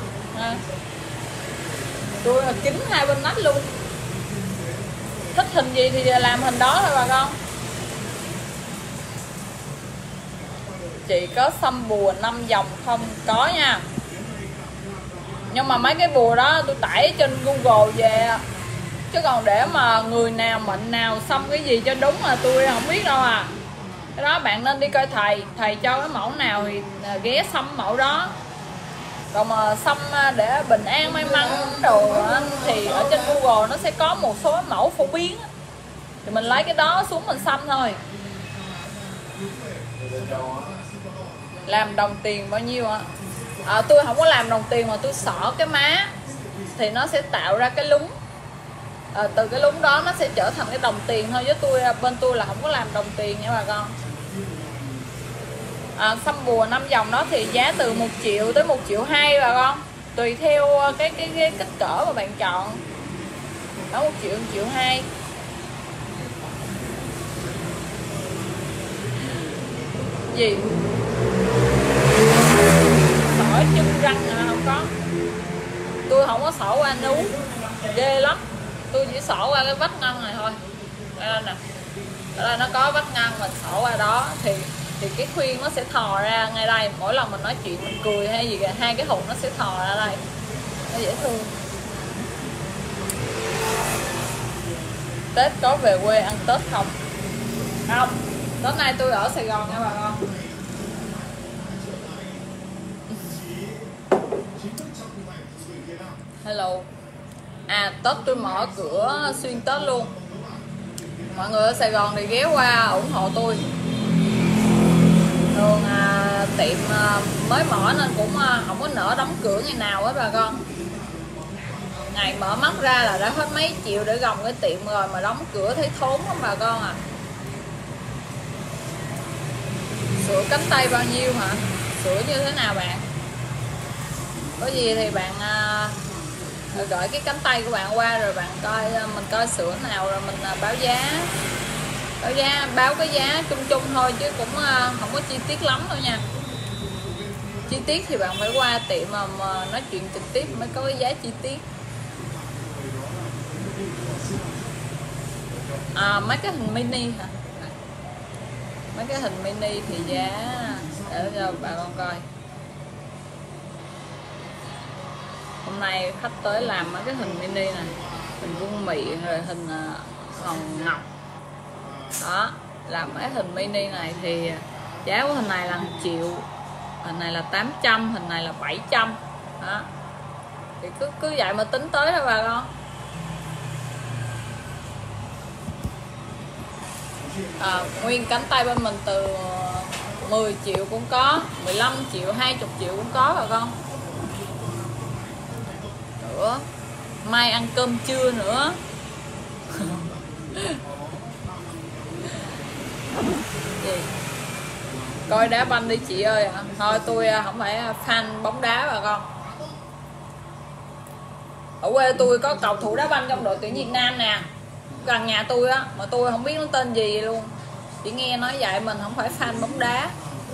Tôi là kính hai bên nách luôn. Thích hình gì thì làm hình đó thôi bà con. Chị có xăm bùa 5 dòng không? Có nha. Nhưng mà mấy cái bùa đó tôi tải trên Google về, chứ còn để mà người nào mệnh nào xăm cái gì cho đúng là tôi không biết đâu à. Cái đó bạn nên đi coi thầy cho cái mẫu nào thì ghé xăm mẫu đó. Còn mà xăm để bình an may mắn đồ thì ở trên Google nó sẽ có một số mẫu phổ biến, thì mình lấy cái đó xuống mình xăm thôi. Làm đồng tiền bao nhiêu ạ? Tôi không có làm đồng tiền mà tôi xỏ cái má thì nó sẽ tạo ra cái lúng. Từ cái lúng đó nó sẽ trở thành cái đồng tiền thôi, với bên tôi là không có làm đồng tiền nha bà con. Xăm bùa 5 dòng đó thì giá từ 1 triệu tới 1,2 triệu bà con, tùy theo cái kích cỡ mà bạn chọn. Đó, 1 triệu, 1,2 triệu. Gì? Sỏi chân răng không có. Tôi không có sổ qua nú, ghê lắm. Tôi chỉ sổ qua cái vách ngăn này thôi. Đây nè, ở đây nó có vách ngăn, mình sổ qua đó thì cái khuyên nó sẽ thò ra ngay đây. Mỗi lần mình nói chuyện mình cười hay gì cả, hai cái hụt nó sẽ thò ra đây, nó dễ thương. Tết có về quê ăn Tết không? Không, Tết nay tôi ở Sài Gòn nha bà con. Hello. Tết tôi mở cửa xuyên Tết luôn. Mọi người ở Sài Gòn thì ghé qua ủng hộ tôi. Thường tiệm mới mở nên cũng không có nỡ đóng cửa ngày nào á bà con. Ngày mở mắt ra là đã hết mấy triệu để gồng cái tiệm rồi, mà đóng cửa thấy thốn lắm bà con à. Sửa cánh tay bao nhiêu hả? Sửa như thế nào bạn? Có gì thì bạn gửi cái cánh tay của bạn qua rồi bạn coi, mình coi sửa nào rồi mình báo giá. Báo cái giá chung thôi chứ cũng không có chi tiết lắm đâu nha. Chi tiết thì bạn phải qua tiệm mà nói chuyện trực tiếp mới có cái giá chi tiết. Mấy cái hình mini hả? Mấy cái hình mini thì giá để cho bà con coi. Hôm nay khách tới làm mấy cái hình mini này, hình vương miện rồi hình hồng ngọc đó, làm mấy hình mini này thì giá của hình này là 1 triệu, hình này là 800, hình này là 700 đó. Thì cứ vậy mà tính tới thôi bà con. Nguyên cánh tay bên mình từ 10 triệu cũng có, 15 triệu, 20 triệu cũng có bà con. Nữa mai ăn cơm trưa nữa. Gì? Coi đá banh đi chị ơi. Thôi tôi không phải fan bóng đá bà con. Ở quê tôi có cầu thủ đá banh trong đội tuyển Việt Nam nè, gần nhà tôi á, mà tôi không biết nó tên gì luôn, chỉ nghe nói vậy, mình không phải fan bóng đá.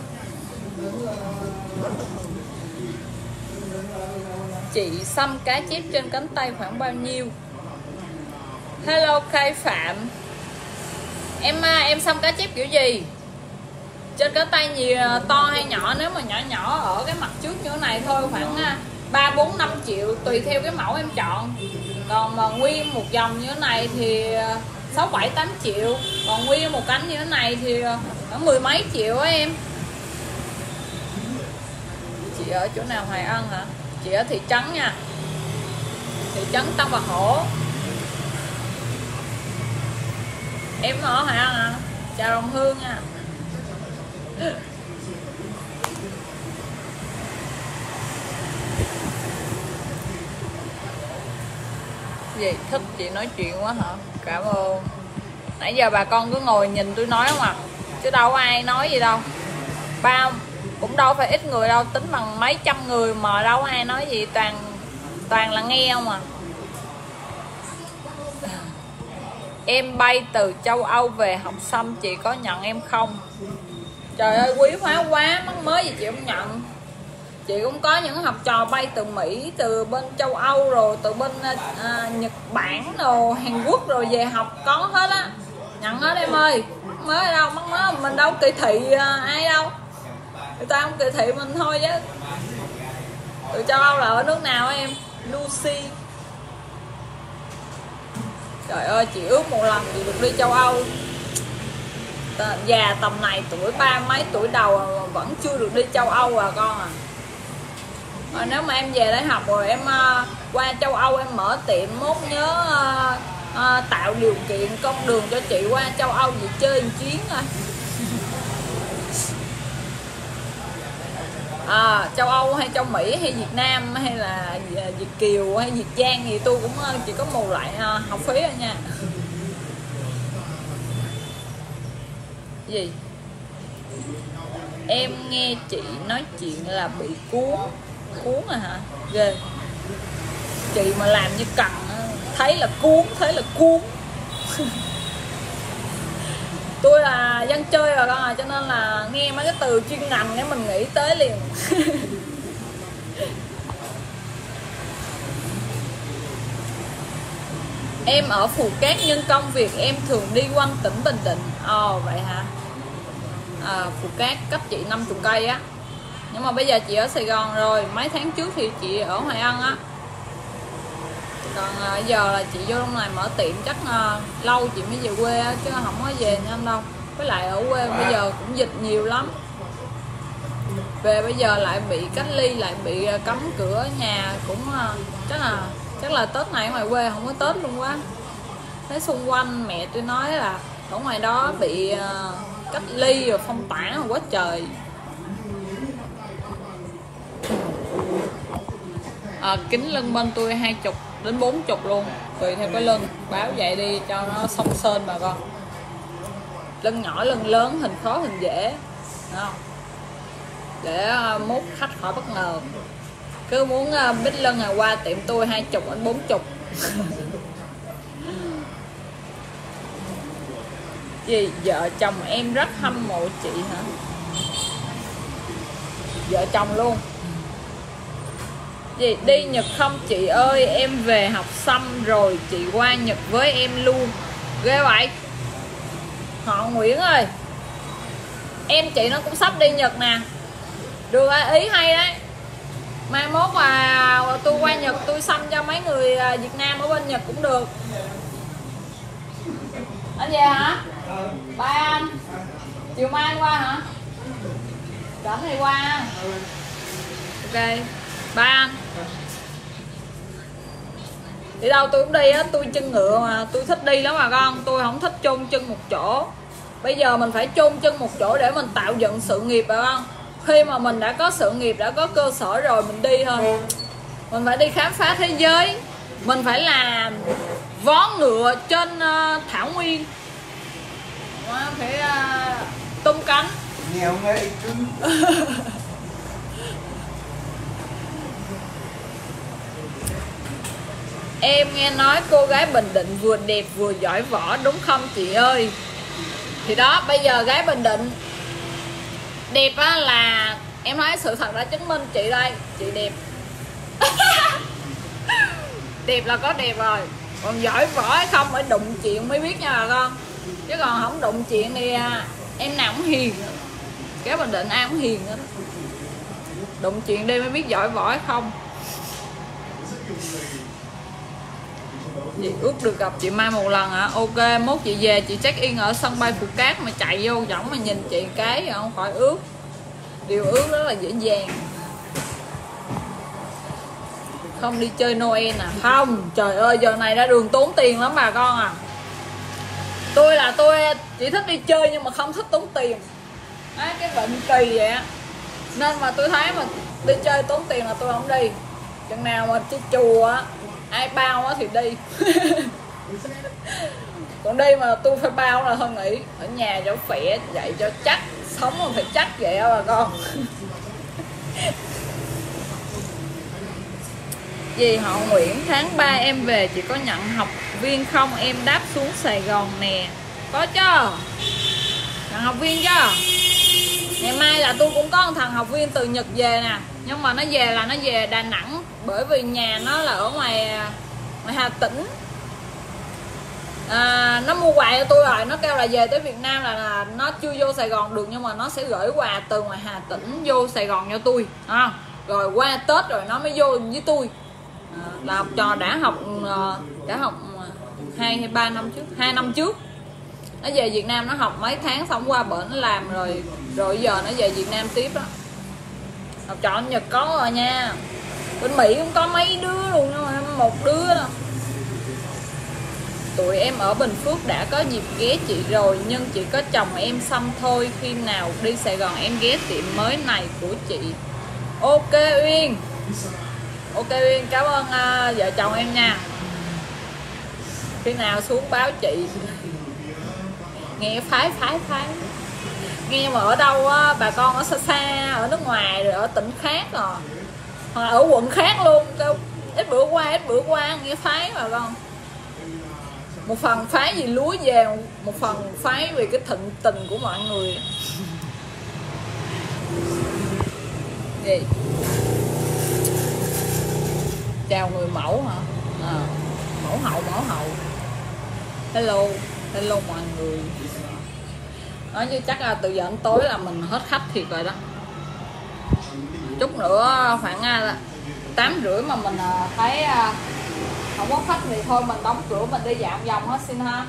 Chị xăm cá chép trên cánh tay khoảng bao nhiêu? Hello Khai Phạm. Em xăm cá chép kiểu gì? Trên cánh tay nhiều to hay nhỏ? Nếu mà nhỏ nhỏ ở cái mặt trước như thế này thôi khoảng 3, 4, 5 triệu tùy theo cái mẫu em chọn. Còn mà nguyên một dòng như thế này thì 6, 7, 8 triệu. Còn nguyên một cánh như thế này thì khoảng 10 mấy triệu á em. Chị ở chỗ nào Hoài Ân hả? Chị ở thị trấn nha, thị trấn Tân Bà Hổ. Em ở Hoài Ân hả? Chào Đồng Hương nha. Gì thích chị nói chuyện quá hả? Cảm ơn. Nãy giờ bà con cứ ngồi nhìn tôi nói không à, chứ đâu có ai nói gì đâu. Cũng đâu phải ít người đâu, tính bằng mấy trăm người mà đâu có ai nói gì, toàn là nghe không à. Em bay từ châu Âu về học xăm, chị có nhận em không? Trời ơi quý hóa quá, mắc mới gì chị không nhận. Chị cũng có những học trò bay từ Mỹ, từ bên châu Âu, rồi từ bên Nhật Bản, rồi Hàn Quốc rồi về học, có hết á, nhận hết em ơi. Mới ở đâu, mắc mới mình đâu kỳ thị ai đâu, người ta không kỳ thị mình thôi chứ. Từ châu Âu là ở nước nào em? Lucy. Trời ơi chị ước một lần chị được đi châu Âu. Già tầm này, tuổi 30 mấy tuổi đầu mà vẫn chưa được đi châu Âu à con à. Nếu mà em về đây học rồi em qua châu Âu em mở tiệm, mốt nhớ tạo điều kiện công đường cho chị qua châu Âu chị chơi một chuyến thôi. Châu Âu hay châu Mỹ hay Việt Nam hay là Việt Kiều hay Việt Giang thì tôi cũng chỉ có một loại học phí thôi nha. Gì? Em nghe chị nói chuyện là bị cuốn rồi hả? Ghê. Chị mà làm như cần thấy là cuốn. Tôi là dân chơi rồi con à, cho nên là nghe mấy cái từ chuyên ngành cái mình nghĩ tới liền. Em ở Phù Cát nhưng công việc em thường đi quanh tỉnh Bình Định. Vậy hả? Phù Cát cách chị 50 cây á. Nhưng mà bây giờ chị ở Sài Gòn rồi. Mấy tháng trước thì chị ở Hoài Ân á. Còn giờ là chị vô trong này mở tiệm chắc lâu chị mới về quê á, chứ không có về nhanh đâu. Với lại ở quê bây giờ cũng dịch nhiều lắm. Về bây giờ lại bị cách ly, lại bị cấm cửa nhà, cũng chắc là Tết này ở ngoài quê không có Tết luôn quá. Thấy xung quanh mẹ tôi nói là ở ngoài đó bị cách ly rồi phong tỏa quá trời. Kính lưng bên tôi 20 đến 40 luôn, tùy theo cái lưng, báo vậy đi cho nó xông xên bà con. Lưng nhỏ lưng lớn, hình khó hình dễ, đúng không? Để mốt khách khỏi bất ngờ. Cứ muốn bít lưng này qua tiệm tôi 20 đến 40. Gì vợ chồng em rất hâm mộ chị hả? Vợ chồng luôn. Gì đi Nhật không chị ơi? Em về học xăm rồi chị qua Nhật với em luôn. Ghê vậy. Họ Nguyễn ơi, em chị nó cũng sắp đi Nhật nè. Được, ý hay đấy. Mai mốt mà tôi qua Nhật tôi xăm cho mấy người Việt Nam ở bên Nhật cũng được. Anh về hả? Bye anh. Chiều mai anh qua hả? Rảnh thì qua. Ok, bye anh. Đi đâu tôi cũng đi á, tôi chân ngựa mà, tôi thích đi lắm mà con. Tôi không thích chôn chân một chỗ. Bây giờ mình phải chôn chân một chỗ để mình tạo dựng sự nghiệp phải không? Khi mà mình đã có sự nghiệp, đã có cơ sở rồi mình đi thôi. Mình phải đi khám phá thế giới. Mình phải làm vó ngựa trên thảo nguyên. Phải tung cánh. Nghèo ngây cứ. Em nghe nói cô gái Bình Định vừa đẹp vừa giỏi võ đúng không chị ơi? Thì đó, bây giờ gái Bình Định đẹp á là em nói sự thật đã chứng minh chị đây, chị đẹp. Đẹp là có đẹp rồi, còn giỏi võ hay không phải đụng chuyện mới biết nha bà con. Chứ còn không đụng chuyện thì em nào cũng hiền. Gái Bình Định ai cũng hiền hết. Đụng chuyện đi mới biết giỏi võ hay không. Chị ước được gặp chị Mai một lần hả? Ok, mốt chị về chị check in ở sân bay Phú Cát mà chạy vô võng mà nhìn chị cái không khỏi ước. Điều ước rất là dễ dàng. Không đi chơi Noel à? Không, trời ơi giờ này ra đường tốn tiền lắm bà con à. Tôi chỉ thích đi chơi nhưng mà không thích tốn tiền. Đấy, cái bệnh kỳ vậy á. Nên mà tôi thấy mà đi chơi tốn tiền là tôi không đi. Chừng nào mà đi chùa á, ai bao á thì đi. Còn đi mà tôi phải bao là thôi nghỉ. Ở nhà cho khỏe, dạy cho chắc. Sống mà phải chắc vậy á bà con. Dì họ Nguyễn, tháng 3 em về chị có nhận học viên không? Em đáp xuống Sài Gòn nè. Có chứ, nhận học viên chứ. Ngày mai là tôi cũng có một thằng học viên từ Nhật về nè. Nhưng mà nó về là nó về Đà Nẵng. Bởi vì nhà nó là ở ngoài Hà Tĩnh. Nó mua quà cho tôi rồi. Nó kêu là về tới Việt Nam là nó chưa vô Sài Gòn được. Nhưng mà nó sẽ gửi quà từ ngoài Hà Tĩnh vô Sài Gòn cho tôi. Rồi qua Tết rồi nó mới vô với tôi. Là học trò đã học 2 hay 3 năm trước, 2 năm trước. Nó về Việt Nam nó học mấy tháng xong qua bển nó làm rồi giờ nó về Việt Nam tiếp đó. Học trò ở Nhật có rồi nha. Bên Mỹ cũng có mấy đứa luôn nhưng mà một đứa đâu. Tụi em ở Bình Phước đã có dịp ghé chị rồi nhưng chỉ có chồng em xăm thôi. Khi nào đi Sài Gòn em ghé tiệm mới này của chị. Ok Uyên. Ok Uyên, cảm ơn vợ chồng em nha. Khi nào xuống báo chị. Nghe phái nghe mà ở đâu á, bà con ở xa xa, ở nước ngoài rồi ở tỉnh khác rồi hoặc là ở quận khác luôn, kêu ít bữa qua nghe phái bà con. Một phần phái vì lúa về, một phần phái vì cái thịnh tình của mọi người. Gì? Chào người mẫu hả? Mẫu hậu. Hello mọi người. Nói chứ chắc là từ giờ đến tối là mình hết khách thiệt rồi đó. Chút nữa khoảng 8:30 mà mình thấy không có khách thì thôi mình đóng cửa mình đi dạo vòng hết xin ha.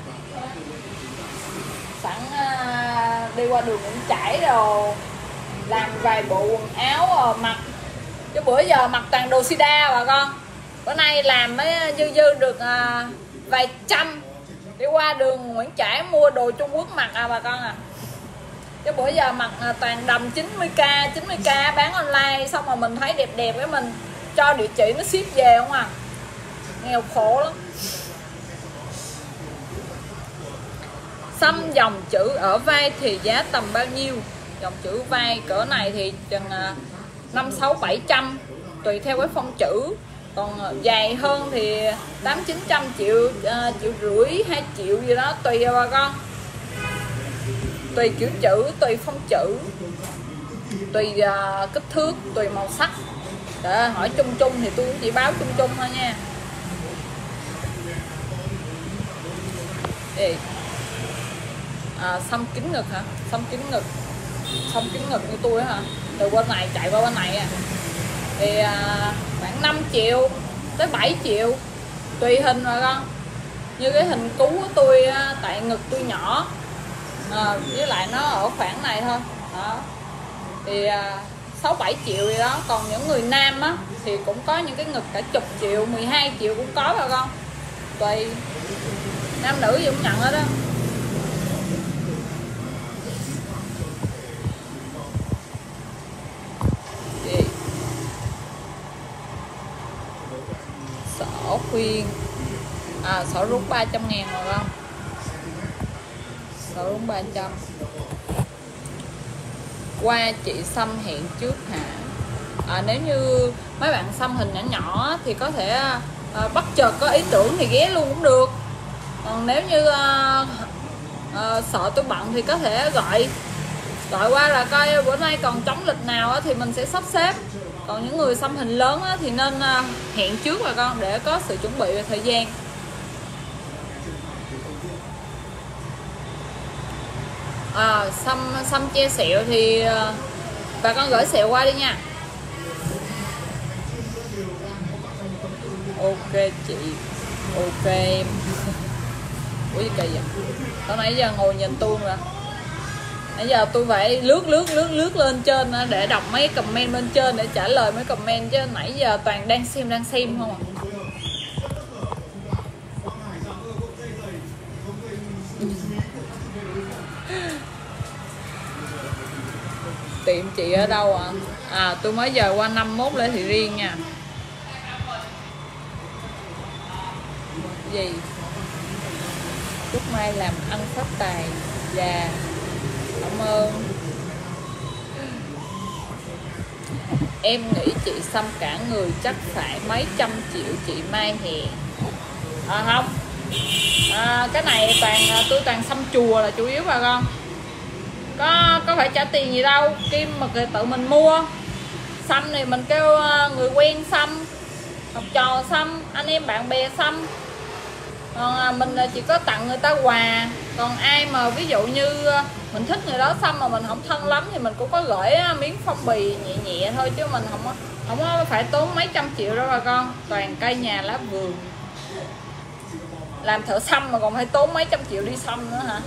Sẵn đi qua đường Nguyễn Trãi rồi làm vài bộ quần áo mặc. Chứ bữa giờ mặc toàn đồ sida bà con. Bữa nay làm mới dư được vài trăm. Đi qua đường Nguyễn Trãi mua đồ Trung Quốc mặc bà con à. Chứ bữa giờ mặc toàn đầm 90k bán online. Xong mà mình thấy đẹp cái mình cho địa chỉ nó ship về không à. Nghèo khổ lắm. Xăm dòng chữ ở vai thì giá tầm bao nhiêu? Dòng chữ vai cỡ này thì chừng 500-600-700 tùy theo cái phông chữ. Còn dài hơn thì 800-900 triệu, 1,5 triệu 2 triệu gì đó tùy bà con. Tùy kiểu chữ, tùy phông chữ, tùy kích thước, tùy màu sắc. Để hỏi chung thì tôi cũng chỉ báo chung thôi nha. Xăm kín ngực hả? Xăm kín ngực như tôi hả? Từ bên này chạy qua bên này thì khoảng 5 triệu tới 7 triệu tùy hình mà con. Như cái hình cú của tôi tại ngực tôi nhỏ, với lại nó ở khoảng này thôi đó, thì 6-7 triệu gì đó. Còn những người nam á thì cũng có những cái ngực cả chục triệu, 12 triệu cũng có bà con, tùy, nam nữ gì cũng nhận hết đó. Sổ khuyên sổ rút 300.000 rồi không? Sổ rút 300. Qua chị xăm hẹn trước hả? Nếu như mấy bạn xăm hình nhỏ nhỏ thì có thể bắt chợt có ý tưởng thì ghé luôn cũng được. Còn nếu như sợ tôi bận thì có thể gọi qua là coi bữa nay còn trống lịch nào thì mình sẽ sắp xếp. Còn những người xăm hình lớn thì nên hẹn trước bà con để có sự chuẩn bị về thời gian. Xăm che sẹo thì bà con gửi sẹo qua đi nha. Ok chị, ok em. Ủa gì kỳ vậy? Tối nãy giờ ngồi nhìn tôi mà. Nãy giờ tôi phải lướt lên trên để đọc mấy comment bên trên để trả lời mấy comment, chứ nãy giờ toàn đang xem không à. Tiệm chị ở đâu ạ? Tôi mới giờ qua 51 Lê Thị Riêng nha. Gì? Chúc Mai làm ăn phát tài. Dạ, cảm ơn. Em nghĩ chị xăm cả người chắc phải mấy trăm triệu chị Mai hè. Không, cái này tôi toàn xăm chùa là chủ yếu bà con. Có phải trả tiền gì đâu, kim mà tự mình mua. Xăm thì mình kêu người quen xăm, học trò xăm, anh em bạn bè xăm. Còn mình chỉ có tặng người ta quà. Còn ai mà ví dụ như mình thích người đó xăm mà mình không thân lắm thì mình cũng có gửi miếng phong bì nhẹ thôi, chứ mình không có phải tốn mấy trăm triệu đâu bà con. Toàn cây nhà lá vườn, làm thợ xăm mà còn phải tốn mấy trăm triệu đi xăm nữa hả?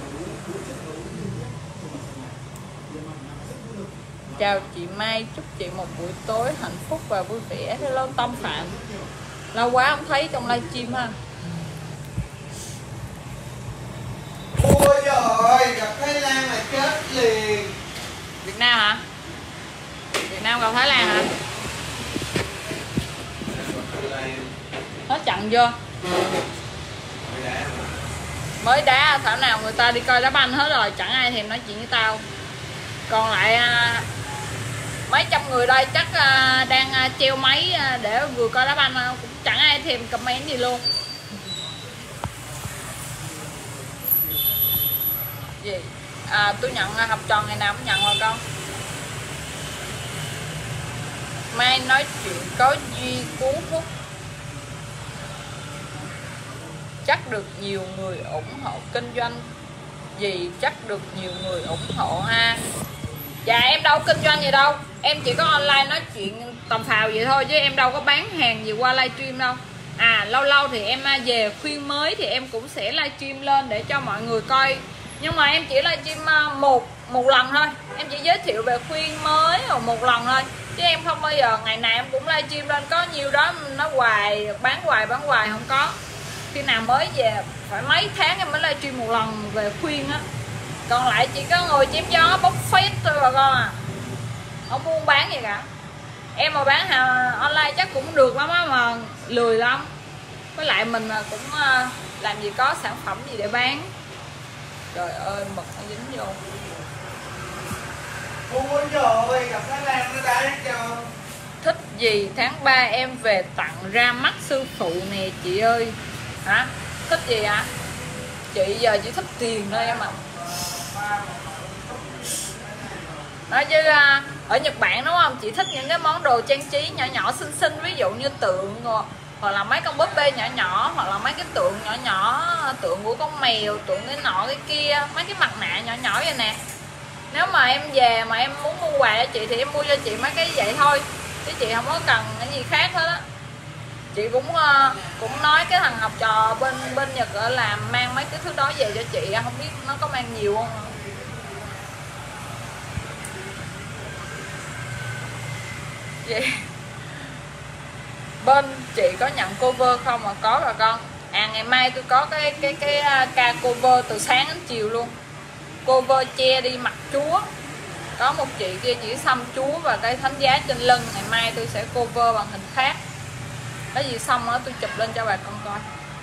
Chào chị Mai, chúc chị một buổi tối hạnh phúc và vui vẻ. Hello Tâm Phạm, lâu quá không thấy trong livestream ha. Ôi trời ơi, gặp Thái Lan là chết liền. Việt Nam hả? Việt Nam gặp Thái Lan hả? Hết trận chưa? Mới đá, thảo nào người ta đi coi đá banh hết rồi, chẳng ai thèm nói chuyện với tao. Còn lại mấy trăm người đây chắc đang treo máy để vừa coi đá banh, cũng chẳng ai thèm comment gì luôn. Gì? Tôi nhận học trò ngày nào cũng nhận rồi con. Mai nói chuyện có duy cuốn hút, chắc được nhiều người ủng hộ kinh doanh. Gì chắc được nhiều người ủng hộ ha? Dạ em đâu kinh doanh gì đâu, em chỉ có online nói chuyện tầm phào vậy thôi, chứ em đâu có bán hàng gì qua livestream đâu. Lâu lâu thì em về khuyên mới thì em cũng sẽ livestream lên để cho mọi người coi. Nhưng mà em chỉ livestream một lần thôi, em chỉ giới thiệu về khuyên mới một lần thôi, chứ em không bao giờ ngày nào em cũng livestream lên. Có nhiều đó nó bán hoài không có. Khi nào mới về phải mấy tháng em mới livestream một lần về khuyên á. Còn lại chỉ có ngồi chém gió bốc phét thôi bà con à, không buôn bán gì cả. Em mà bán hàng online chắc cũng được lắm á, mà lười lắm. Với lại mình cũng làm gì có sản phẩm gì để bán. Trời ơi mực nó dính vô. Ôi trời ơi, gặp Thái Lan nó đá cho. Thích gì tháng 3 em về tặng ra mắt sư phụ nè chị ơi. Hả? Thích gì hả? Chị giờ chỉ thích tiền thôi em ạ. Nói chứ ở Nhật Bản đúng không? Chị thích những cái món đồ trang trí nhỏ nhỏ xinh xinh, ví dụ như tượng hoặc là mấy con búp bê nhỏ nhỏ, hoặc là mấy cái tượng nhỏ nhỏ, tượng của con mèo, tượng cái nọ cái kia, mấy cái mặt nạ nhỏ nhỏ vậy nè. Nếu mà em về mà em muốn mua quà cho chị thì em mua cho chị mấy cái vậy thôi, chứ chị không có cần cái gì khác hết á. Chị cũng nói cái thằng học trò bên Nhật ở làm mang mấy cái thứ đó về cho chị, không biết nó có mang nhiều không. Vậy bên chị có nhận cover không mà có bà con? À ngày mai tôi có cái ca cover từ sáng đến chiều luôn. Cover che đi mặt Chúa. Có một chị kia chỉ xăm Chúa và cái thánh giá trên lưng. Ngày mai tôi sẽ cover bằng hình khác. Có gì xong đó tôi chụp lên cho bà con coi.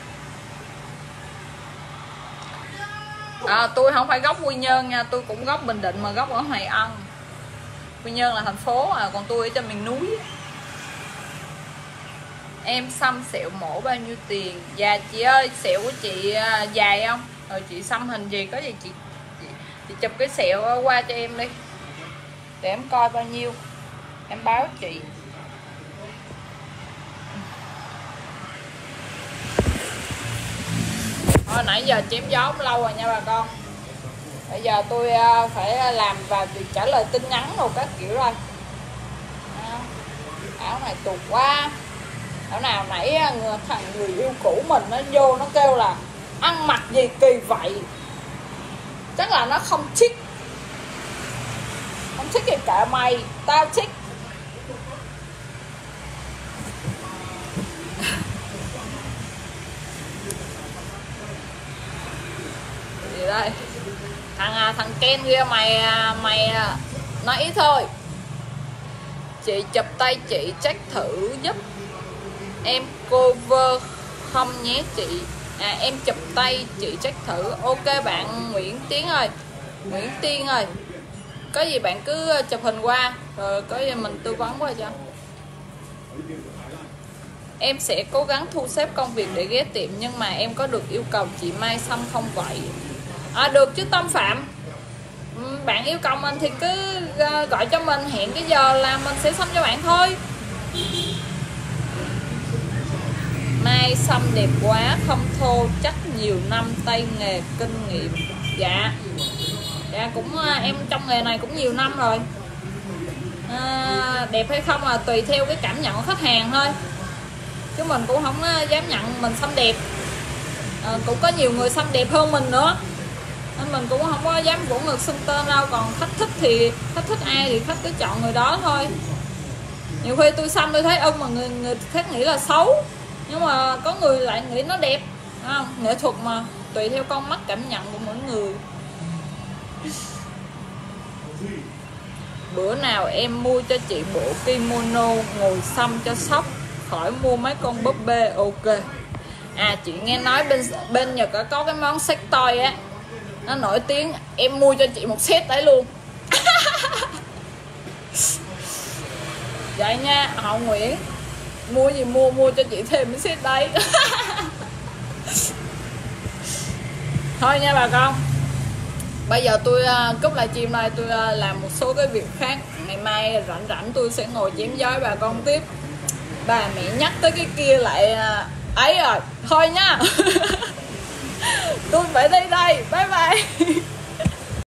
Tôi không phải gốc Quy Nhơn nha, tôi cũng gốc Bình Định mà gốc ở Hoài Ân. Quy Nhơn là thành phố còn tôi ở trên miền núi. Em xăm sẹo mổ bao nhiêu tiền? Dạ chị ơi, sẹo của chị dài không? Rồi chị xăm hình gì, có gì chị chụp cái sẹo qua cho em đi để em coi bao nhiêu, em báo chị. Thôi nãy giờ chém gió cũng lâu rồi nha bà con. Bây giờ tôi phải làm và việc trả lời tin nhắn rồi các kiểu rồi. Áo này tuột quá. Áo nào nãy thằng người yêu cũ mình nó vô nó kêu là ăn mặc gì kỳ vậy. Chắc là nó không thích. Không thích thì kệ mày, tao thích. Gì đây? Thằng Ken kia mày nói ít thôi. Chị chụp tay chị check thử giúp em cover không nhé chị. Em chụp tay chị check thử. Ok bạn Nguyễn Tiến ơi, Nguyễn Tiên ơi, có gì bạn cứ chụp hình qua rồi có gì mình tư vấn qua cho. Em sẽ cố gắng thu xếp công việc để ghé tiệm, nhưng mà em có được yêu cầu chị Mai xăm không vậy? Được chứ Tâm Phạm. Bạn yêu cầu mình thì cứ gọi cho mình, hẹn cái giờ là mình sẽ xăm cho bạn thôi. Mai xăm đẹp quá, không thô, chắc nhiều năm tay nghề kinh nghiệm. Dạ cũng em trong nghề này cũng nhiều năm rồi. Đẹp hay không là tùy theo cái cảm nhận của khách hàng thôi, chứ mình cũng không dám nhận mình xăm đẹp. Cũng có nhiều người xăm đẹp hơn mình nữa nên mình cũng không có dám vỗ ngực xưng tên đâu. Còn khách thích thì khách thích ai thì khách cứ chọn người đó thôi. Nhiều khi tôi xăm tôi thấy mà người khác nghĩ là xấu, nhưng mà có người lại nghĩ nó đẹp. Nghệ thuật mà, tùy theo con mắt cảm nhận của mỗi người. Bữa nào em mua cho chị bộ kimono ngồi xăm cho sốc, khỏi mua mấy con búp bê. Ok. Chị nghe nói bên Nhật có cái món sex toy á, nó nổi tiếng, em mua cho chị một set đấy luôn. Vậy nha Hậu Nguyễn, mua gì mua cho chị thêm cái set đấy. Thôi nha bà con, bây giờ tôi cúp livestream này, tôi làm một số cái việc khác. Ngày mai rảnh tôi sẽ ngồi chém gió bà con tiếp. Bà mẹ nhắc tới cái kia lại ấy rồi. Thôi nha. Tôi phải đi đây. Bye bye.